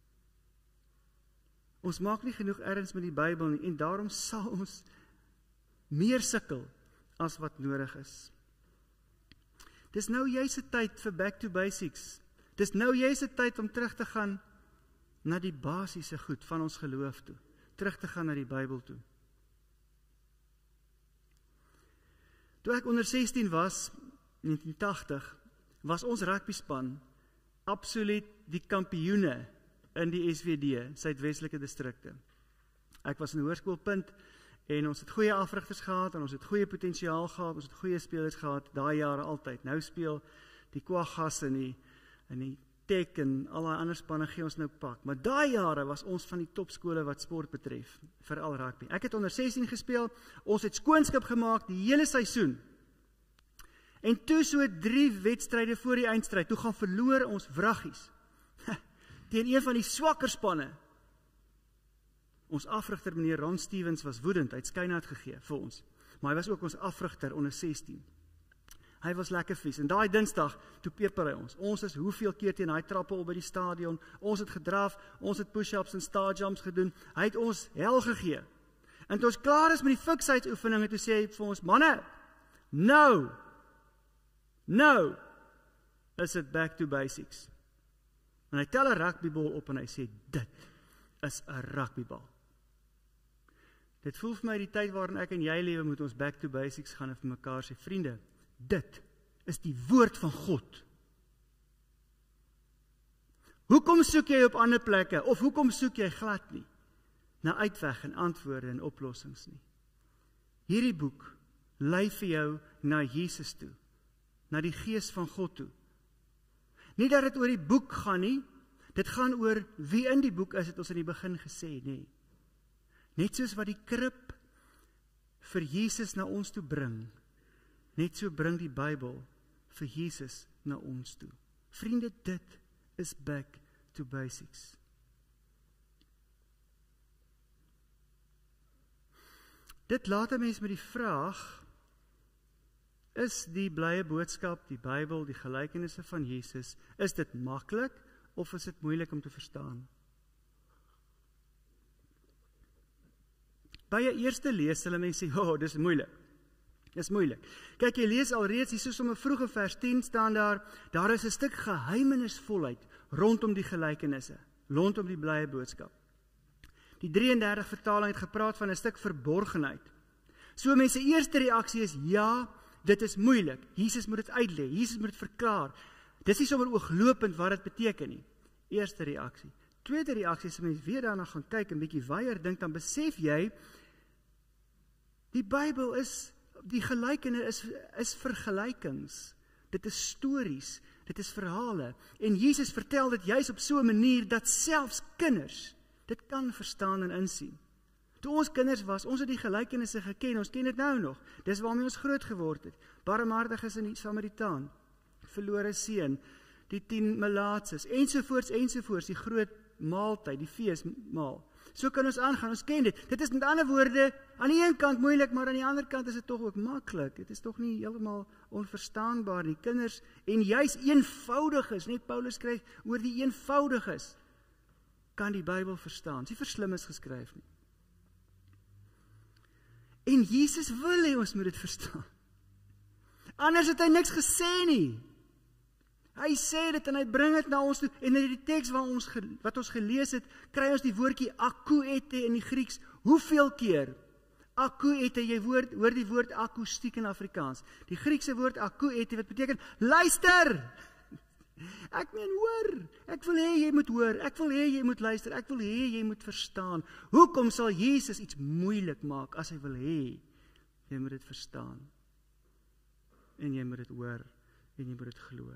Ons maak nie genoeg erns met die Bybel nie en daarom sal ons meer sukkel as wat nodig is. Dis nou juis 'n tyd vir back to basics. Dis nou juis 'n tyd om terug te gaan na die basiese goed van ons geloof toe. Terug te gaan na die Bybel toe. Toe ek onder 16 was, in 1980, was ons rugbyspan absoluut die kampioene in die SWD, Suidwestelike distrikte. Ek was in Hoërskoolpunt en ons het goeie afrigters gehad en ons het goeie potensiaal gehad, ons het goeie spelers gehad, daai jare altyd. Nou speel die Kwaggas en die Tek en al die ander spanne gee ons nou pak. Maar daai jare was ons van die topskole wat sport betref, veral rugby. Ek het onder 16 gespeel, ons het skoonskip gemaak die hele seisoen. En toe so 3 wedstryde voor die eindstryd, toe gaan verloor ons wraggies. Teen een van die swakker spanne. Ons afrigter, meneer Ron Stevens, was woedend, hy het skynaat gegee vir ons. Maar hy was ook ons afrigter onder 16. Hy was lekker vies, en daai Dinsdag, toe peper hy ons. Ons is hoeveel keer teen hy trappe op by die stadion, ons het gedraf, ons het push-ups en star jumps gedoen, hy het ons hel gegee. En toe ons klaar is met die fiksheidoefeninge, toe sê hy vir ons, manne, nou is it back to basics. En hy tel 'n rugbybal op en hy sê, dit is 'n rugbybal. Dit voel vir my die tyd waarin ek en jy lewe, moet ons back to basics gaan en vir mekaar sê, vriende, dit is die woord van God. Hoekom soek jy op ander plekke, of hoekom soek jy glad nie na uitweg en antwoorde en oplossings nie? Hierdie boek lei vir jou na Jesus toe, na die Gees van God toe. Nie dat dit oor die boek gaan nie, dit gaan oor wie in die boek is, het ons in die begin gesê, nee. Net soos wat die krib vir Jesus na ons toe bring, net so bring die Bybel vir Jesus na ons toe. Vriende, dit is back to basics. Dit laat 'n mens met die vraag, is die blye boodskap, die Bybel, die gelykenisse van Jesus, is dit maklik of is dit moeilik om te verstaan? By 'n eerste lees sal mense sê, dis moeilik. Dis moeilik. Kyk, jy lees alreeds hier soos om 'n vroege vers 10 staan daar is 'n stuk geheimenisvolheid rondom die gelykenisse, rondom die blye boodskap. Die 33 vertaling het gepraat van 'n stuk verborgenheid. So mense eerste reaksie is, ja, dit is moeilik. Jesus moet dit uitlê, Jesus moet dit verklaar. Dis nie sommer ooglopend wat dit beteken nie. Eerste reaksie. Tweede reaksie, as mens weer daarna gaan kyk en bietjie weier dink, dan besef jy, die Bybel die gelykenis is vergelykings. Dit is stories, dit is verhale. En Jesus vertel dit juis op so 'n manier dat selfs kinders dit kan verstaan en insien. Toe ons kinders was, ons het die gelykenisse geken, ons ken dit nou nog. Dis waarmee ons groot geword het. Barmhartiges en die Samaritaan, verlore seun, die 10 melaatses, ensovoorts, die groot maaltyd, die feesmaal. So kan ons aangaan, ons ken dit. Dit is met ander woorde, aan die een kant moeilik, maar aan die ander kant is dit tog ook maklik. Dit is tog nie heeltemal onverstaanbaar nie. Kinders, en juis eenvoudiges, net Paulus skryf oor die eenvoudiges, kan die Bybel verstaan. Dis nie vir slimmes geskryf nie. En Jesus wil hê ons moet dit verstaan. Anders het hy niks gesê nie. Hy sê dit en hy bring dit na ons toe. En in die teks wat ons gelees het, kry ons die woordjie akouete in die Grieks. Hoeveel keer? Akouete, jy hoor die woord akoestiek in Afrikaans. Die Griekse woord akouete wat beteken luister. Ek meen hoor. Ek wil hê jy moet hoor. Ek wil hê jy moet luister. Ek wil hê jy moet verstaan. Hoekom sal Jesus iets moeilik maak as hy wil hê jy moet dit verstaan? En jy moet dit hoor en jy moet dit glo.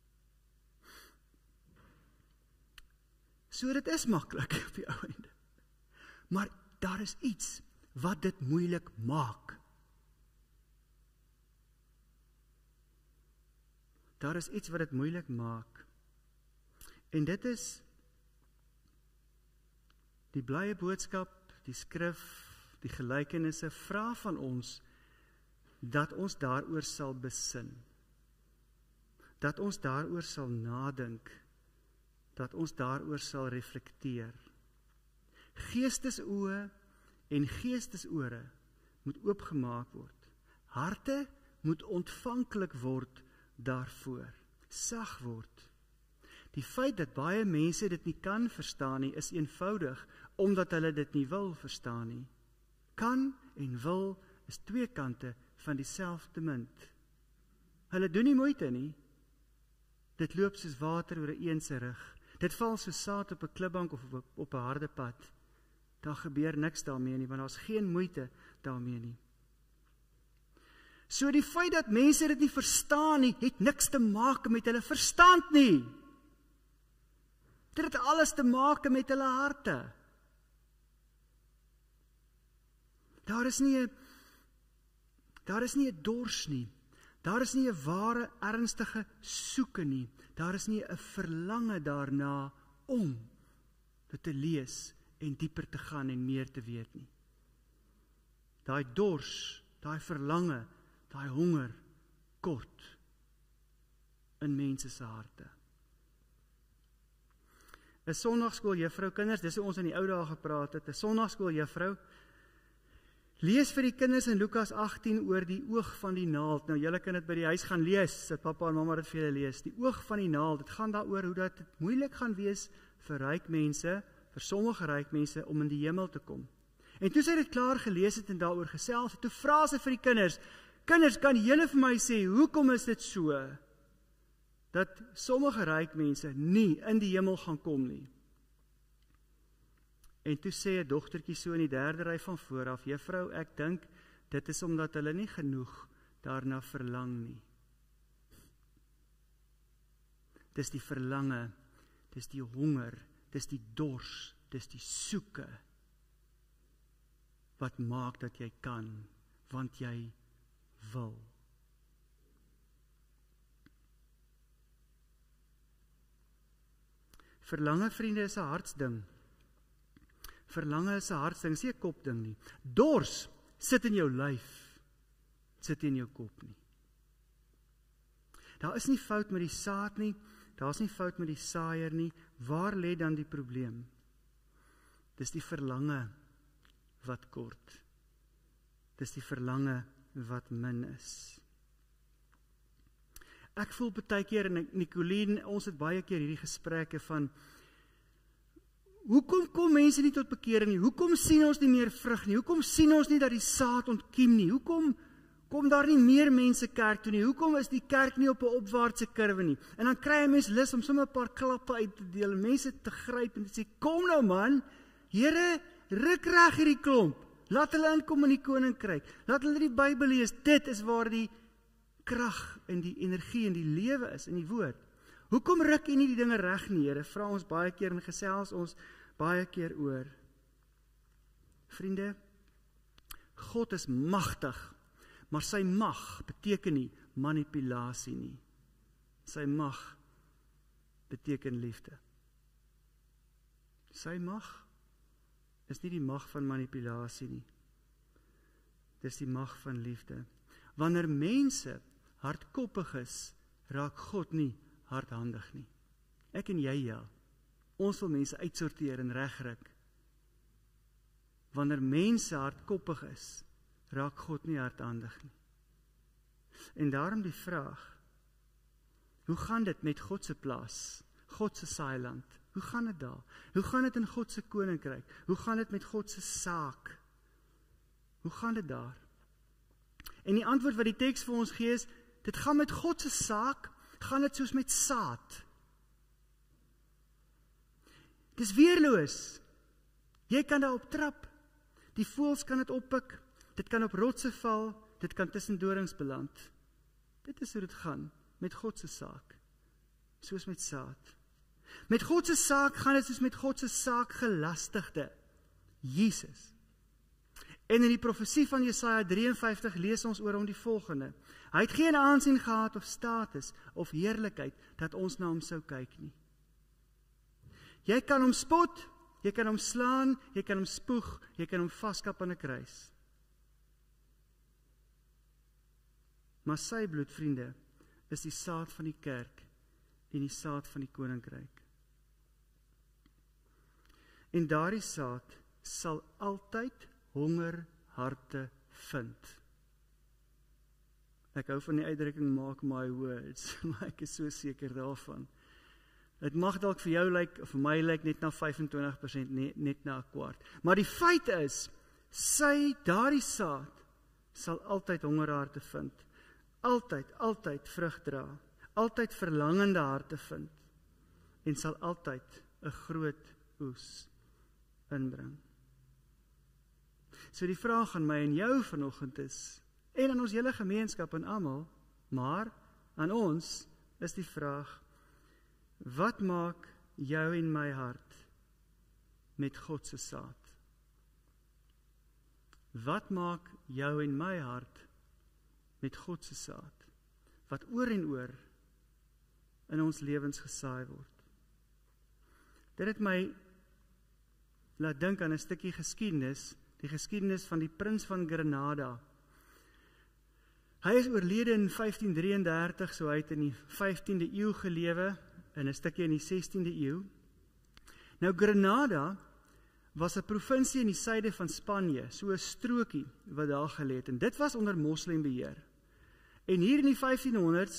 So dit is maklik op die ou einde. Maar daar is iets wat dit moeilik maak. Daar is iets wat dit moeilik maak. En dit is die blye boodskap, die skrif, die gelykenisse vra van ons dat ons daaroor sal besin. Dat ons daaroor sal nadink. Dat ons daaroor sal reflekteer. Geestesoë en geestesore moet oopgemaak word. Harte moet ontvanklik word daarvoor, sag word. Die feit dat baie mense dit nie kan verstaan nie, is eenvoudig, omdat hulle dit nie wil verstaan nie. Kan en wil is twee kante van dieselfde munt. Hulle doen nie moeite nie. Dit loop soos water oor 'n se rug. Dit val soos saad op 'n klipbank of op 'n harde pad. Daar gebeur niks daarmee nie, want daar's geen moeite daarmee nie. So die feit dat mense dit nie verstaan nie, het niks te maak met hulle verstand nie. Dit het alles te maak met hulle harte. Daar is nie 'n dors nie. Daar is nie 'n ware, ernstige soeke nie. Daar is nie 'n verlange daarna om dit te lees en dieper te gaan en meer te weet nie. Daai dors, daai verlange, daai honger kort in mense se harte. 'n Sondagskooljuffrou, kinders, dis hoe ons in die ou dae gepraat het, 'n sondagskooljuffrou lees vir die kinders in Lukas 18 oor die oog van die naald. Nou, julle kan dit by die huis gaan lees, dat pappa en mamma dit vir julle lees. Die oog van die naald, dit gaan daaroor hoe dat dit moeilik gaan wees vir ryk mense vir sommige ryk mense om in die hemel te kom. En toe sy dit klaar gelees het en daaroor gesels het, toe vra sy vir die kinders, kan julle vir my sê, hoekom is dit so, dat sommige ryk mense nie in die hemel gaan kom nie? En toe sê 'n dogtertjie so in die derde ry van vooraf, juffrou, ek dink, dit is omdat hulle nie genoeg daarna verlang nie. Dis die verlange, dis die honger, dis die dors, dis die soeke, wat maak dat jy kan, want jy wil. Verlange, vriende, is 'n hartsding. Verlange is 'n hartsding, is nie 'n kopding nie. Dors sit in jou lyf, sit in jou kop nie. Daar is nie fout met die saad nie, daar is nie fout met die saaier nie. Waar lê dan die probleem? Dis die verlange wat kort. Dis die verlange wat min is. Ek voel baie keer, en Nicolien, ons het baie keer hierdie gesprekke van, hoekom kom mense nie tot bekering nie? Hoekom sien ons nie meer vrug nie? Hoekom sien ons nie dat die saad ontkiem nie? Hoekom kom daar nie meer mense kerk toe nie? Hoekom is die kerk nie op 'n opwaartse kurwe nie? En dan kry 'n mens lus om sommer 'n paar klappe uit te deel, mense te gryp en te sê, kom nou man, Here, ruk reg hierdie klomp. Laat hulle inkom in die koninkryk. Laat hulle die Bybel lees. Dit is waar die krag en die energie en die lewe is in die woord. Hoekom ruk U nie die dinge reg nie, Here? Vra ons baie keer en gesels ons baie keer oor. Vriende, God is magtig, maar sy mag beteken nie manipulasie nie. Sy mag beteken liefde. Sy mag is nie die mag van manipulasie nie. Dis die mag van liefde. Wanneer mense hardkoppig is, raak God nie hardhandig nie. Ek en jy ja. Ons wil mense uitsorteer en regryk. Wanneer mense hardkoppig is, raak God nie hardhandig nie. En daarom die vraag, hoe gaan dit met God se plaas, God se saailand? Hoe gaan dit daar? Hoe gaan dit in God se koninkryk? Hoe gaan dit met God se saak? Hoe gaan dit daar? En die antwoord wat die teks vir ons gee is, dit gaan met God se saak, gaan dit soos met saad. Dis weerloos. Jy kan daarop trap. Die voëls kan dit oppik. Dit kan op rotse val. Dit kan tussen dorings beland. Dit is hoe dit gaan met God se saak. Soos met saad. Met God se saak gaan dit soos met God se saak gelastigde, Jesus. En in die profesie van Jesaja 53 lees ons oor hom die volgende. Hy het geen aansien gehad of status of heerlikheid dat ons na hom sou kyk nie. Jy kan hom spot, jy kan hom slaan, jy kan hom spoeg, jy kan hom vaskap aan 'n kruis. Maar sy bloed, vriende, is die saad van die kerk en die saad van die koninkryk. En daardie saad sal altyd honger harte vind. Ek hou van die uitdrukking mark my words, maar ek is so seker daarvan. Dit mag dalk vir jou lyk, of vir my lyk net na 25%, net na 1/4. Maar die feit is, daardie saad sal altyd honger harte vind. Altyd vrug dra. Altyd verlangende harte vind. En sal altyd 'n groot oes inbring. So die vraag aan my en jou vanoggend is, en aan ons hele gemeenskap en almal, maar aan ons is die vraag, wat maak jou en my hart met God se saad? Wat maak jou en my hart met God se saad, wat oor en oor in ons lewens gesaai word? Dit het my laat dink aan 'n stukkie geskiedenis, die geskiedenis van die prins van Granada. Hy is oorlede in 1533, so hy het in die 15de eeu gelewe, en 'n stukkie in die 16de eeu. Nou Granada was 'n provinsie in die suide van Spanje, so 'n strokie wat daar gelê het, en dit was onder moslimbeheer. En hier in die 1500s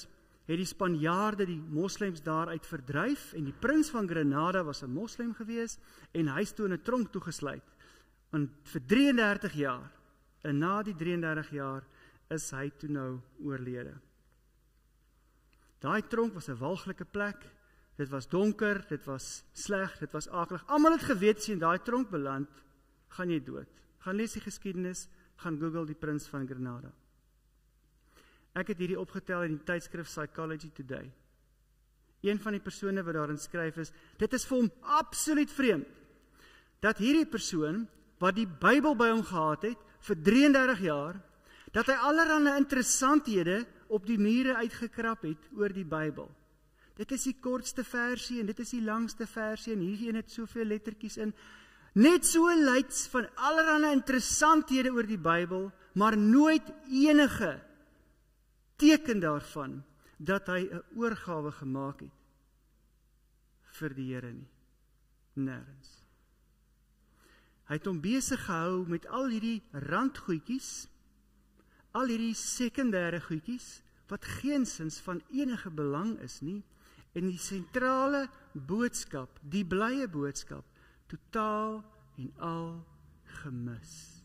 het die Spanjaarde die moslems daaruit verdryf en die prins van Granada was 'n moslem gewees en hy is toe in 'n tronk toegesluit en vir 33 jaar. En na die 33 jaar is hy toe nou oorlede. Daai tronk was 'n walglike plek. Dit was donker, dit was sleg, dit was akelig. Almal het geweet as jy in daai tronk beland, gaan jy dood. Gaan lees die geskiedenis, gaan Google die prins van Granada. Ek het hierdie opgetel in die tydskrif Psychology Today. Een van die persone wat daarin skryf is, dit is vir hom absoluut vreemd, dat hierdie persoon, wat die Bybel by hom gehad het, vir 33 jaar, dat hy allerlei interessanthede op die mure uitgekrap het oor die Bybel. Dit is die kortste versie en dit is die langste versie en hierdie een het soveel lettertjies in. Net so lyks van allerlei interessanthede oor die Bybel, maar nooit enige teken daarvan dat hy 'n oorgawe gemaak het vir die Here nie. Nêrens. Hy het hom besig gehou met al hierdie randgoedjies, al hierdie sekondêre goedjies, wat geensins van enige belang is nie, en die sentrale boodskap, die blye boodskap, totaal en al gemis.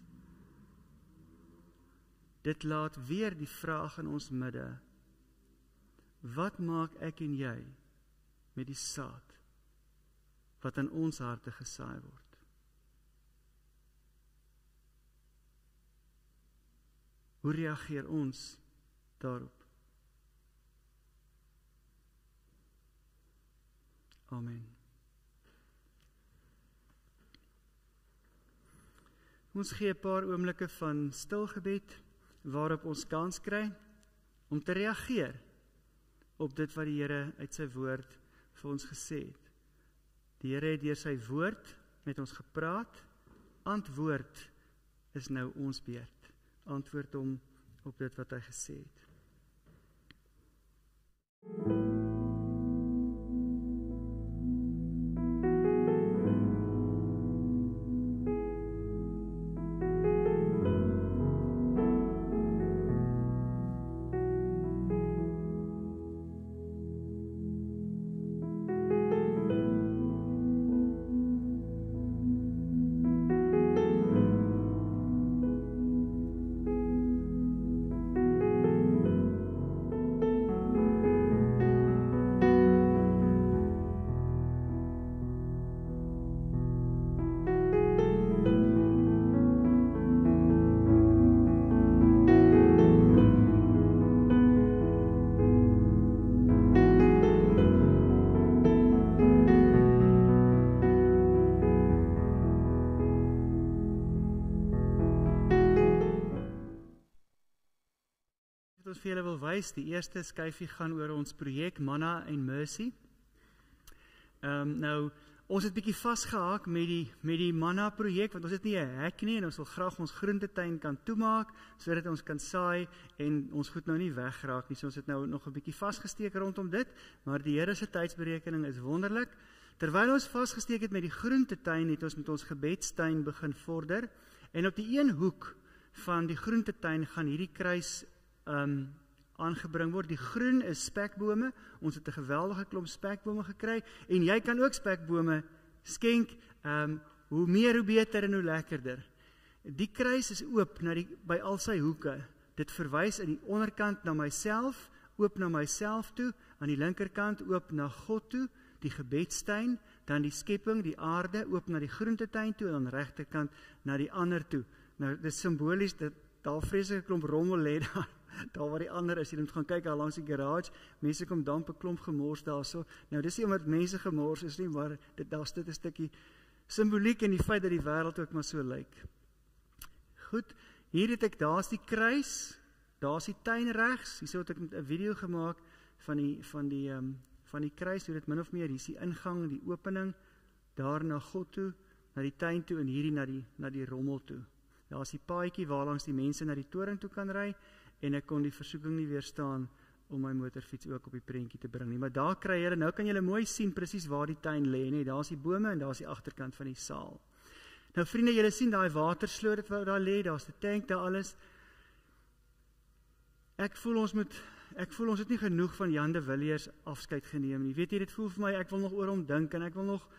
Dit laat weer die vraag in ons midde, wat maak ek en jy met die saad wat in ons harte gesaai word? Hoe reageer ons daarop? Amen. Ons gee 'n paar oomblikke van stil gebed, waarop ons kans kry om te reageer op dit wat die Here uit sy woord vir ons gesê het. Die Here het deur sy woord met ons gepraat, antwoord is nou ons beurt. Antwoord hom op dit wat hy gesê het. Ons vir julle wil wys, die eerste skyfie gaan oor ons projek Manna and Mercy. Nou, ons het bietjie vasgehaak met die Manna projek, want ons het nie 'n hek nie en ons wil graag ons groentetuin kan toemaak, sodat ons kan saai en ons goed nou nie wegraak nie. So ons het nou nog 'n bietjie vasgesteek rondom dit, maar die Here se tydsberekening is wonderlik. Terwyl ons vasgesteek het met die groentetuin, het ons met ons gebedstuin begin vorder, en op die een hoek van die groentetuin gaan hierdie kruis aangebring word. Die groen is spekbome, ons het 'n geweldige klomp spekbome gekry, en jy kan ook spekbome skenk, hoe meer hoe beter en hoe lekkerder. Die kruis is oop by al sy hoeke, dit verwys aan die onderkant na myself, oop na myself toe, aan die linkerkant oop na God toe, die gebedstuin, dan die skepping, die aarde, oop na die groentetuin toe, en aan die regterkant na die ander toe. Nou, dit is simbolies, daar vreeslike klomp rommel lê daar waar die ander is, jy moet gaan kyk al langs die garage, mense kom damp 'n klomp gemors daarso. Nou dis nie omdat mense gemors is nie, maar daar sit 'n stukkie simboliek in die feit dat die wêreld ook maar so lyk. Goed, hier het ek, daar's die kruis, daar's die tuin regs, hierso het ek 'n video gemaak van die kruis, hoe dit min of meer, hier is die ingang, die opening, daar na God toe, na die tuin toe en hierdie na die rommel toe. Daar's die paadjie waar langs die mense na die toring toe kan ry, en ek kon die versoeking nie weerstaan om my motorfiets ook op die prentjie te bring nie. Maar daar kry julle, nou kan julle mooi sien presies waar die tuin lê, nee, daar's die bome en daar's die agterkant van die saal. Nou vriende, julle sien daai watersloot wat daar lê, daar's die tank, daar alles. Ek voel ons moet ek voel ons het nie genoeg van Jan de Villiers afskeid geneem nie. Weet jy, dit voel vir my, ek wil nog oor hom dink, en ek wil nog,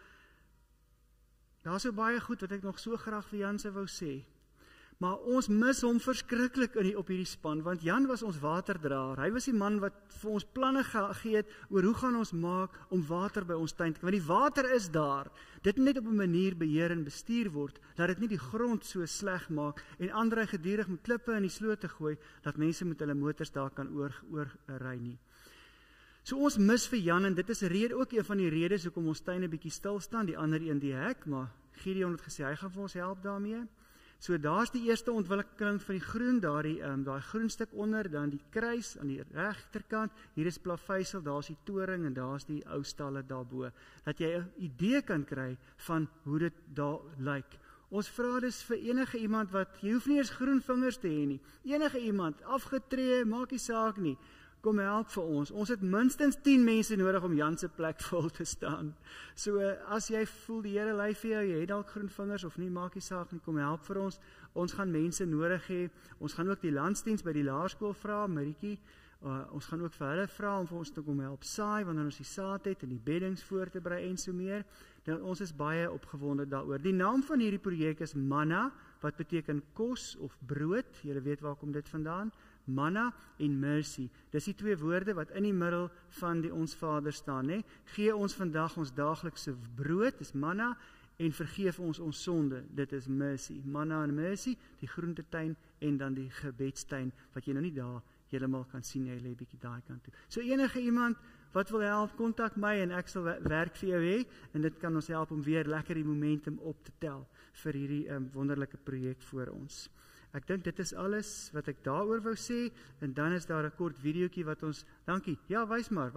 daar is so baie goed wat ek nog so graag vir Jan se wou sê. Maar ons mis hom verskriklik op hierdie span, want Jan was ons waterdraer. Hy was die man wat vir ons planne gegee het oor hoe gaan ons maak om water by ons tuin te kry. Want die water is daar. Dit moet net op 'n manier beheer en bestuur word, dat dit nie die grond so sleg maak en ander gedurig met klippe in die sloot te gooi, dat mense met hulle motors daar kan oorry nie. So ons mis vir Jan, en dit is ook een van die redes hoekom ons tuin 'n bietjie stil staan, die ander een die hek, maar Gideon het gesê hy gaan vir ons help daarmee. So daar's die eerste ontwikkeling van die groen, daai groen stuk onder, dan die kruis aan die regterkant, hier is plaveisel, daar's die toring en daar's die ou stalle daarbo, dat jy 'n idee kan kry van hoe dit daar lyk. Ons vra dus vir enige iemand jy hoef nie eens groen vingers te hê nie, enige iemand, afgetree, maak nie saak nie, kom help vir ons. Ons het minstens 10 mense nodig om Jan se plek vol te staan. So as jy voel die Here lei vir jou, jy het dalk groen vingers of nie, maak nie saak nie, kom help vir ons. Ons gaan mense nodig hê. Ons gaan ook die landsdiens by die laerskool vra, Maritjie. Ons gaan ook vir hulle vra om vir ons te kom help saai wanneer ons die saad het en die beddings voor te berei en so meer. Dan ons is baie opgewonde daaroor. Die naam van hierdie projek is Manna, wat beteken kos of brood. Julle weet waar kom dit vandaan? Manna en mercy. Dis die 2 woorde wat in die middel van die Ons Vader staan, né? Gee ons vandag ons daaglikse brood, dis manna, en vergeef ons sonde, dit is mercy. Manna en mercy, die groentetuin en dan die gebedstuin, wat jy nou nie daar heeltemal kan sien, jy lê bietjie daai kant toe. So enige iemand wat wil help, kontak my en ek sal werk vir jou hê, en dit kan ons help om weer lekker die momentum op te tel vir hierdie wonderlike projek voor ons. Ek dink dit is alles wat ek daaroor wou sê, en dan is daar 'n kort videoetjie wat ons, dankie, ja, wys maar,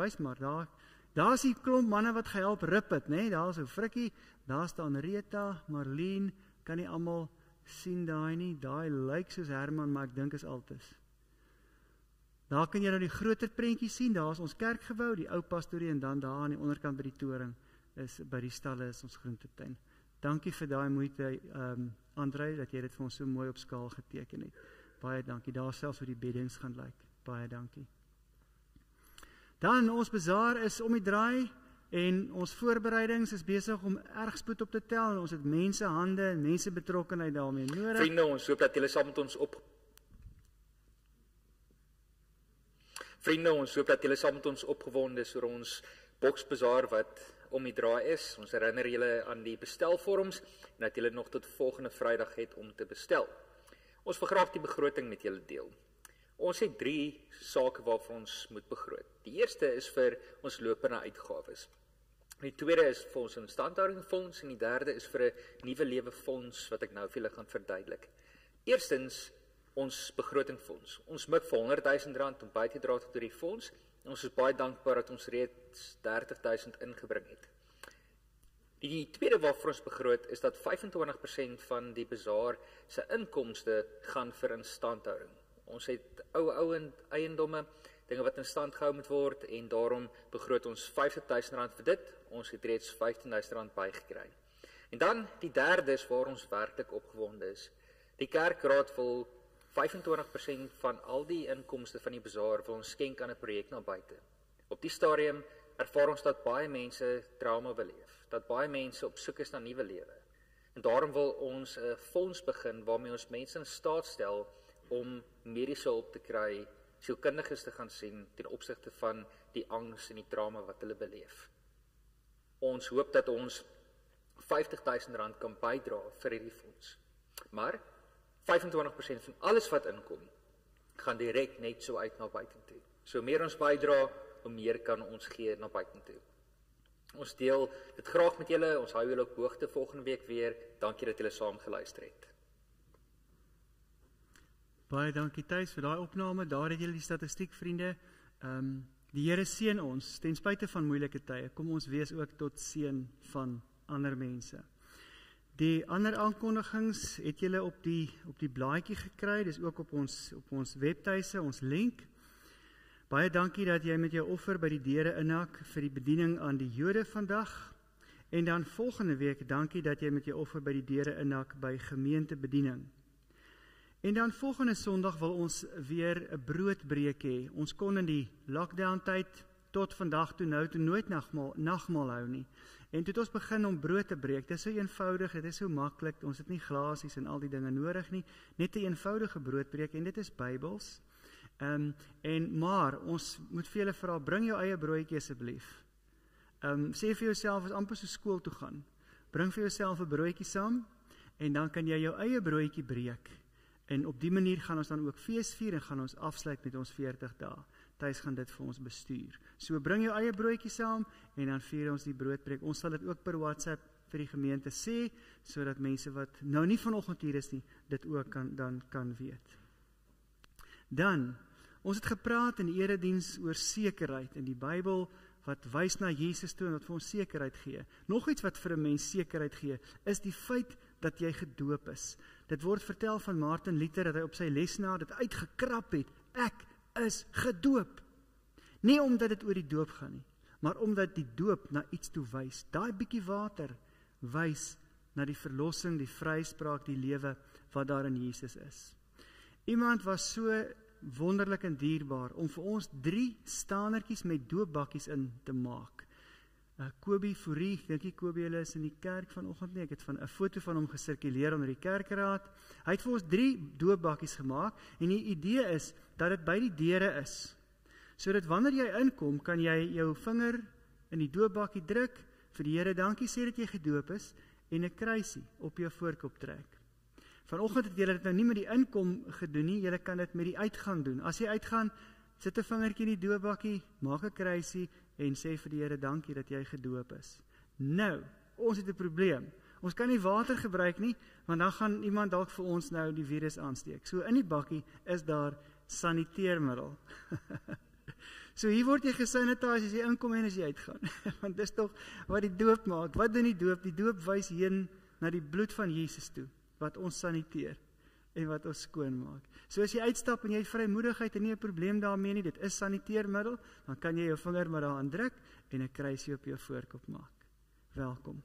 daar is die klomp manne wat gehelp rip het, né, daar is ou Frikkie, daar staan Rita, Marlene, kan nie almal sien daai nie, daai lyk soos Herman, maar ek dink is Altus. Daar kan jy nou die groter prentjie sien, daar is ons kerkgebou, die ou pastorie, en dan daar aan die onderkant by die toring, by die stalle is ons groentetuin. Dankie vir daai moeite, André, dat jy dit vir ons so mooi op skaal geteken het. Baie dankie, daar selfs hoe die beddings gaan lyk. Baie dankie. Dan, ons bazaar is om die draai, en ons voorbereidings is besig om erg spoed op te tel, en ons het mense hande en mense betrokkenheid daarmee nodig. Vriende, ons hoop dat julle saam met ons opgewonde is oor ons boksbazaar wat om die draai is. Ons herinner julle aan die bestelvorms en dat julle nog tot volgende Vrydag het om te bestel. Ons wil graag die begroting met julle deel. Ons het 3 sake waarvoor ons moet begroot. Die eerste is vir ons lopende uitgawes. Die tweede is vir ons instandhoudingsfonds en die derde is vir 'n nuwe lewe fonds wat ek nou vir julle gaan verduidelik. Eerstens ons begrotingfonds. Ons mik vir R100,000 om by te dra tot hierdie fonds. Ons is baie dankbaar dat ons reeds R30,000 ingebring het. Die tweede waarvoor ons begroot is dat 25% van die bazaar se inkomste gaan vir instandhouding. Ons het ou eiendomme, dinge wat in stand gehou moet word en daarom begroot ons R50,000 vir dit. Ons het reeds R15,000 bygekry. En dan die derde is waar ons werklik opgewonde is. Die kerkraad wil 25% van al die inkomste van die bazaar wil ons skenk aan 'n projek na buite. Op die stadium ervaar ons dat baie mense trauma beleef, dat baie mense op soek is na nuwe lewe. En daarom wil ons 'n fonds begin waarmee ons mense in staat stel om mediese hulp te kry, sielkundiges te gaan sien ten opsigte van die angs en die trauma wat hulle beleef. Ons hoop dat ons R50,000 kan bydra vir hierdie fonds. Maar 25% van alles wat inkom, gaan direk net so uit na buitentoe. So meer ons bydra, hoe meer kan ons gee na buitentoe. Ons deel dit graag met julle, ons hou julle op hoogte volgende week weer. Dankie dat julle saam geluister het. Baie dankie Thys vir daai opname, daar het julle die statistiek vriende. Die Here seën ons, ten spyte van moeilike tye, kom ons wees ook tot seën van ander mense. Die ander aankondigings het julle op die blaadjie gekry, dis ook op ons webtuise, ons link. Baie dankie dat jy met jou offer by die deure inhak vir die bediening aan die Jode vandag. En dan volgende week, dankie dat jy met jou offer by die deure inhak by gemeentebediening. En dan volgende Sondag wil ons weer 'n broodbreek hê. Ons kon in die lockdown tyd tot vandag toe nooit nagmaal hou nie. En toe het ons begin om brood te breek. Dit is so eenvoudig, dit is so maklik. Ons het nie glasies en al die dinge nodig nie. Net 'n eenvoudige broodbreek en dit is Bybels. Maar ons moet vir julle vra, bring jou eie broodjie asseblief. Sê vir jouself, is amper so skool toe gaan. Bring vir jouself 'n broodjie saam en dan kan jy jou eie broodjie breek. En op die manier gaan ons dan ook fees vier en gaan ons afsluit met ons 40 dae. Thys gaan dit vir ons bestuur. So bring jou eie broodjie saam en dan vier ons die broodbreek. Ons sal dit ook per WhatsApp vir die gemeente sê, sodat mense wat nou nie vanoggend hier is nie, dit ook kan weet. Dan, ons het gepraat in die erediens oor sekerheid in die Bybel, wat wys na Jesus toe en wat vir ons sekerheid gee. Nog iets wat vir 'n mens sekerheid gee, is die feit dat jy gedoop is. Dit word vertel van Martin Luther, dat hy op sy lesenaar dit uitgekrap het. Ek is gedoop. Nie omdat dit oor die doop gaan nie, maar omdat die doop na iets toe wys. Daai bietjie water wys na die verlossing, die vryspraak, die lewe wat daar in Jesus is. Iemand was so wonderlik en dierbaar om vir ons 3 staanertjies met doopbakkies in te maak. Kobie Fourie, ek dink Kobie hulle is in die kerk vanoggend nie, ek het 'n foto van hom gesirkuleer onder die kerkraad. Hy het vir ons 3 doopbakkies gemaak en die idee is dat dit by die deure is. Sodat wanneer jy inkom, kan jy jou vinger in die doopbakkie druk, vir die Here dankie sê dat jy gedoop is en 'n kruisie op jou voorkop trek. Vanoggend het julle dit nou nie met die inkom gedoen nie, julle kan dit met die uitgaan doen. As jy uitgaan, sit 'n vingertjie in die doopbakkie, maak 'n kruisie en sê vir die Here dankie dat jy gedoop is. Nou, ons het 'n probleem. Ons kan nie water gebruik nie, want dan gaan iemand dalk vir ons nou die virus aansteek. So in die bakkie is daar saniteermiddel. So hier word jy gesanitiseer as jy inkom en as jy uitgaan. Want dis tog wat die doop maak. Wat doen die doop? Die doop wys heen na die bloed van Jesus toe, wat ons saniteer en wat ons skoon maak. So as jy uitstap en jy het vrymoedigheid en nie 'n probleem daarmee nie, dit is saniteermiddel, dan kan jy jou vinger maar daaraan druk en 'n kruisie op jou voorkop maak. Welkom.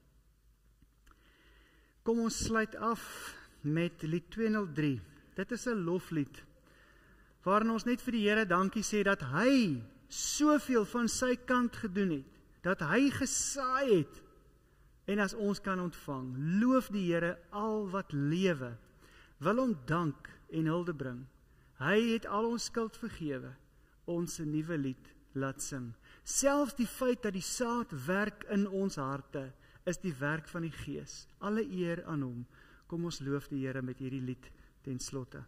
Kom ons sluit af met lied 203. Dit is 'n loflied waarin ons net vir die Here dankie sê dat hy soveel van sy kant gedoen het, dat hy gesaai het en as ons kan ontvang. Loof die Here al wat lewe, wil hom dank en hulde bring. Hy het al ons skuld vergewe, ons 'n nuwe lied laat sing. Selfs die feit dat die saad werk in ons harte, is die werk van die Gees. Alle eer aan hom. Kom ons loof die Here met hierdie lied ten slotte.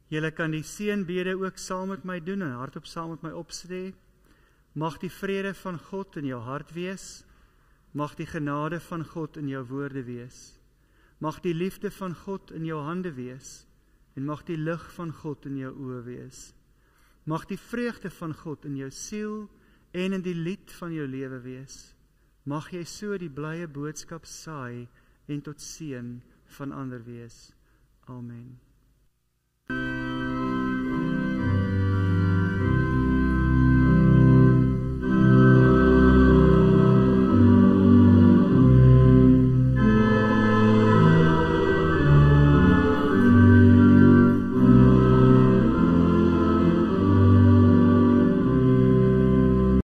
Julle kan die seënbede ook saam met my doen en hardop saam met my opsê. Mag die vrede van God in jou hart wees. Mag die genade van God in jou woorde wees. Mag die liefde van God in jou hande wees. En mag die lig van God in jou oë wees. Mag die vreugde van God in jou siel en in die lied van jou lewe wees. Mag jy so die blye boodskap saai en tot seën van ander wees. Amen.